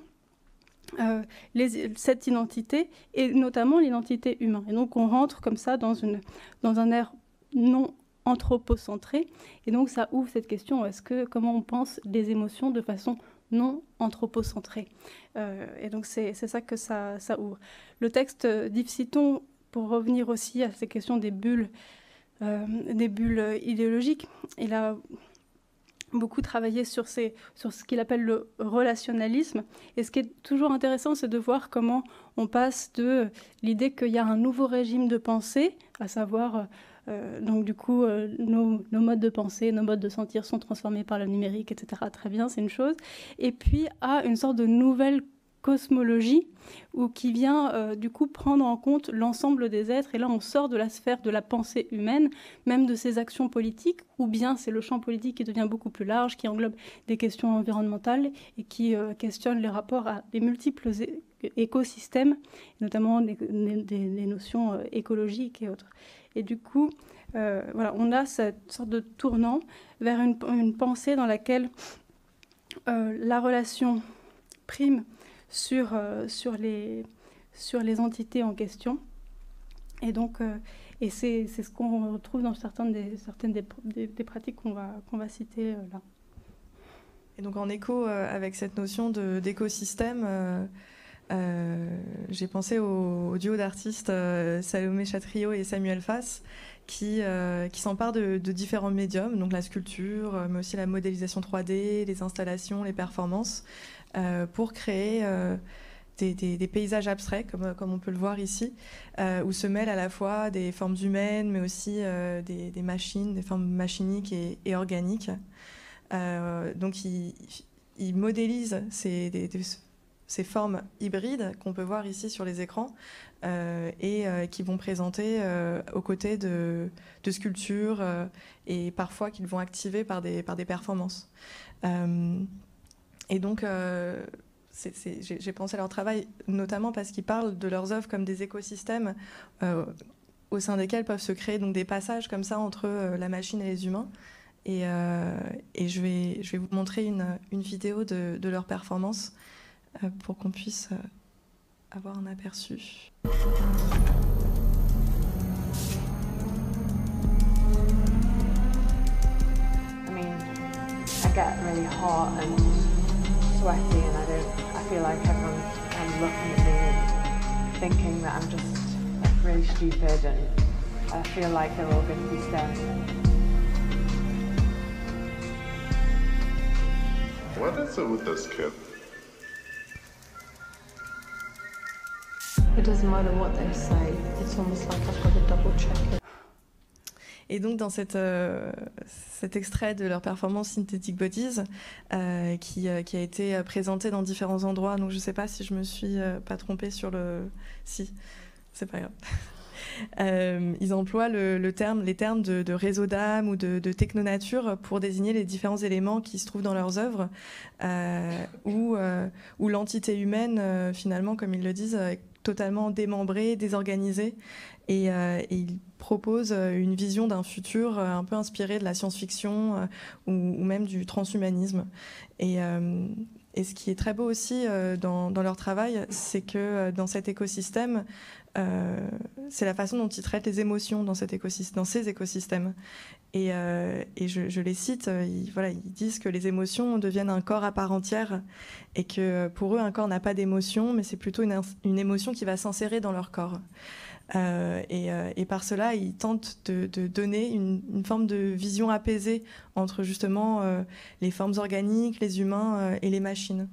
cette identité, et notamment l'identité humaine. Et donc on rentre comme ça dans un ère non anthropocentré, et donc ça ouvre cette question, comment on pense des émotions de façon non anthropocentrée. Et donc c'est ça que ça ouvre. Le texte d'Yves Citon, pour revenir aussi à ces questions des bulles idéologiques, il a beaucoup travaillé sur ce qu'il appelle le relationnalisme. Et ce qui est toujours intéressant, c'est de voir comment on passe de l'idée qu'il y a un nouveau régime de pensée, à savoir, donc du coup, nos modes de pensée, nos modes de sentir sont transformés par le numérique, etc. Très bien, c'est une chose. Et puis à une sorte de nouvelle cosmologie qui vient du coup prendre en compte l'ensemble des êtres, et là on sort de la sphère de la pensée humaine, même de ses actions politiques, ou bien c'est le champ politique qui devient beaucoup plus large, qui englobe des questions environnementales et qui questionne les rapports à des multiples écosystèmes, notamment des notions écologiques et autres. Et du coup, on a cette sorte de tournant vers une pensée dans laquelle la relation prime sur les entités en question. Et donc, c'est ce qu'on retrouve dans certaines des pratiques qu'on va citer là. Et donc en écho avec cette notion d'écosystème, j'ai pensé au duo d'artistes Salomé Chatriot et Samuel Fass qui s'emparent de différents médiums, donc la sculpture, mais aussi la modélisation 3D, les installations, les performances, pour créer des paysages abstraits, comme on peut le voir ici, où se mêlent à la fois des formes humaines, mais aussi des machines, des formes machiniques et organiques. Donc ils modélisent ces formes hybrides qu'on peut voir ici sur les écrans, et qui vont présenter aux côtés de sculptures, et parfois qu'ils vont activer par des performances. Et donc, j'ai pensé à leur travail notamment parce qu'ils parlent de leurs œuvres comme des écosystèmes au sein desquels peuvent se créer donc des passages comme ça entre la machine et les humains. Et je vais vous montrer une vidéo de leur performance pour qu'on puisse avoir un aperçu. I get really hot and sweaty, and I feel like everyone's kind of looking at me and thinking that I'm just like really stupid, and I feel like they're all going to be staring at me. What is it with this kid? It doesn't matter what they say, it's almost like I've got to double check it. Et donc dans cet extrait de leur performance Synthetic Bodies, qui a été présenté dans différents endroits, donc je ne sais pas si je me suis pas trompée sur le... Si, c'est pas grave. Ils emploient les termes de réseau d'âme ou de technonature pour désigner les différents éléments qui se trouvent dans leurs œuvres, où l'entité humaine, finalement, comme ils le disent, est totalement démembrée, désorganisée, et ils proposent une vision d'un futur un peu inspiré de la science-fiction ou même du transhumanisme. Et ce qui est très beau aussi dans leur travail, c'est que dans cet écosystème, c'est la façon dont ils traitent les émotions dans ces écosystèmes. Et je les cite, ils disent que les émotions deviennent un corps à part entière et que pour eux, un corps n'a pas d'émotion, mais c'est plutôt une émotion qui va s'insérer dans leur corps. Et par cela, ils tentent de donner une forme de vision apaisée entre justement les formes organiques, les humains et les machines.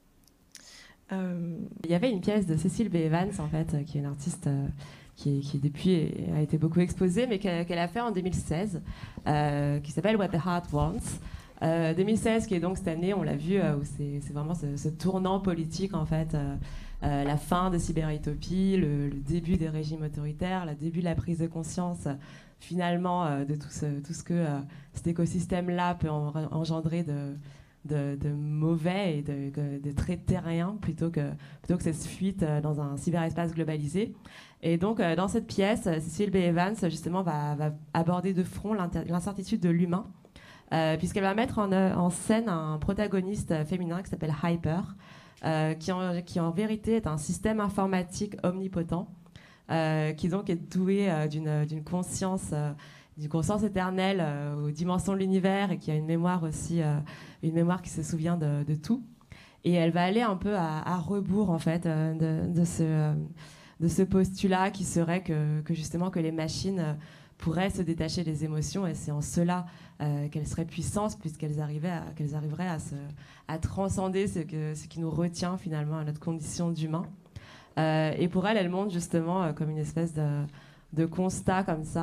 Il y avait une pièce de Cecil B. Evans, en fait, qui est une artiste qui depuis a été beaucoup exposée, mais qu'elle a fait en 2016, qui s'appelle What the Heart Wants. 2016, qui est donc cette année, on l'a vu, où c'est vraiment ce tournant politique, en fait, la fin de Cyberutopie, le début des régimes autoritaires, le début de la prise de conscience, finalement, de tout ce que cet écosystème-là peut engendrer de mauvais et de très terrien plutôt que cette fuite dans un cyberespace globalisé. Et donc, dans cette pièce, Cecil B. Evans, justement, va aborder de front l'incertitude de l'humain, puisqu'elle va mettre en scène un protagoniste féminin qui s'appelle Hyper, qui en vérité est un système informatique omnipotent, qui donc est doué d'une conscience éternelle aux dimensions de l'univers et qui a une mémoire aussi, une mémoire qui se souvient de tout. Et elle va aller un peu à rebours, en fait, de ce postulat qui serait que justement que les machines pourraient se détacher des émotions, et c'est en cela qu'elles seraient puissantes, puisqu'elles arriveraient à transcender ce qui nous retient finalement à notre condition d'humain. Et pour elle montre justement comme une espèce de constat comme ça,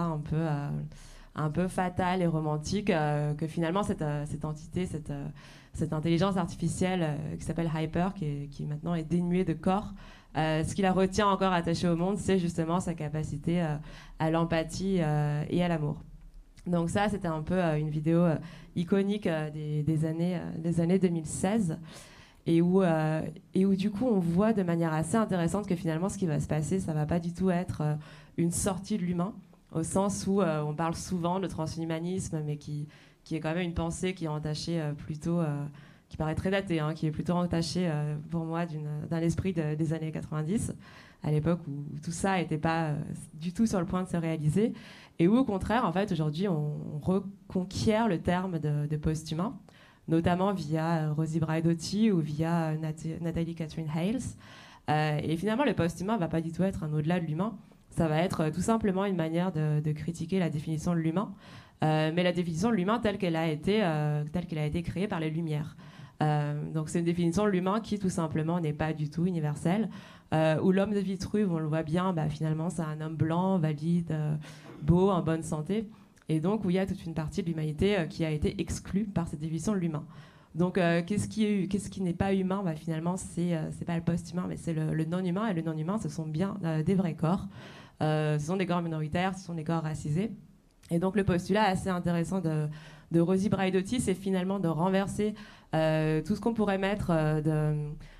un peu fatal et romantique, que finalement cette entité, cette intelligence artificielle qui s'appelle Hyper, qui maintenant est dénuée de corps, ce qui la retient encore attachée au monde, c'est justement sa capacité à l'empathie et à l'amour. Donc ça, c'était un peu une vidéo iconique des années 2016, et où du coup on voit de manière assez intéressante que finalement ce qui va se passer, ça va pas du tout être une sortie de l'humain, au sens où on parle souvent de transhumanisme, mais qui est quand même une pensée qui est entachée plutôt, qui paraît très datée, qui est plutôt entachée pour moi d'un esprit des années 90, à l'époque où tout ça n'était pas du tout sur le point de se réaliser, et où au contraire, en fait, aujourd'hui, on reconquiert le terme de post-humain, notamment via Rosie Braidotti ou via Nathalie Catherine Hales. Et finalement, le post-humain ne va pas du tout être un au-delà de l'humain. Ça va être tout simplement une manière de critiquer la définition de l'humain, mais la définition de l'humain telle qu'elle a été créée par les Lumières. Donc c'est une définition de l'humain qui tout simplement n'est pas du tout universelle, où l'homme de Vitruve, on le voit bien, finalement c'est un homme blanc, valide, beau, en bonne santé, et donc où il y a toute une partie de l'humanité qui a été exclue par cette définition de l'humain. Donc qu'est-ce qui n'est pas humain, finalement c'est pas le post-humain, mais c'est le non-humain, et le non-humain ce sont bien des vrais corps, ce sont des corps minoritaires, ce sont des corps racisés. Et donc le postulat assez intéressant de Rosie Braidotti, c'est finalement de renverser tout ce qu'on pourrait mettre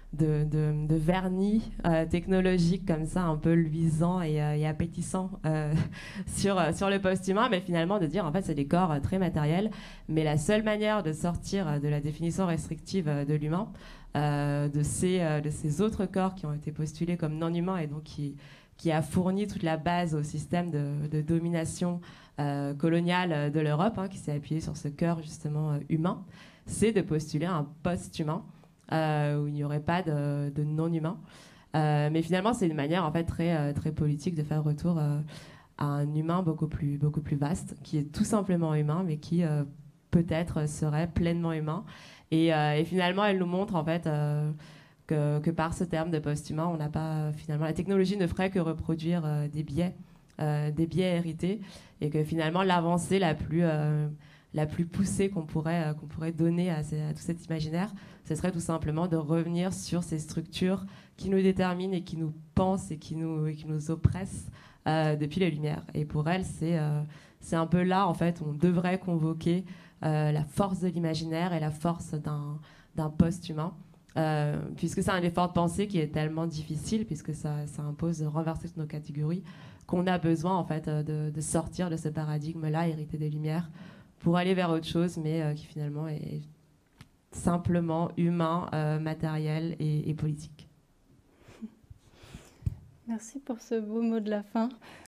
de vernis technologique comme ça, un peu luisant et appétissant sur le post-humain, mais finalement de dire en fait c'est des corps très matériels, mais la seule manière de sortir de la définition restrictive de l'humain, de ces autres corps qui ont été postulés comme non humains et donc qui a fourni toute la base au système de domination coloniale de l'Europe, qui s'est appuyé sur ce cœur justement humain, c'est de postuler un post-humain où il n'y aurait pas de non-humain. Mais finalement, c'est une manière en fait très politique de faire retour à un humain beaucoup plus vaste, qui est tout simplement humain, mais qui peut-être serait pleinement humain. Et finalement, elle nous montre en fait que par ce terme de post-humain, on n'a pas finalement la technologie ne ferait que reproduire des biais hérités, et que finalement l'avancée la plus poussée qu'on pourrait donner à tout cet imaginaire, ce serait tout simplement de revenir sur ces structures qui nous déterminent et qui nous pensent et qui nous oppressent depuis les Lumières. Et pour elle, c'est un peu là en fait où on devrait convoquer la force de l'imaginaire et la force d'un post-humain, puisque c'est un effort de pensée qui est tellement difficile, puisque ça impose de renverser toutes nos catégories, qu'on a besoin en fait de sortir de ce paradigme-là hérité des Lumières pour aller vers autre chose, mais qui finalement est simplement humain, matériel et politique. Merci pour ce beau mot de la fin.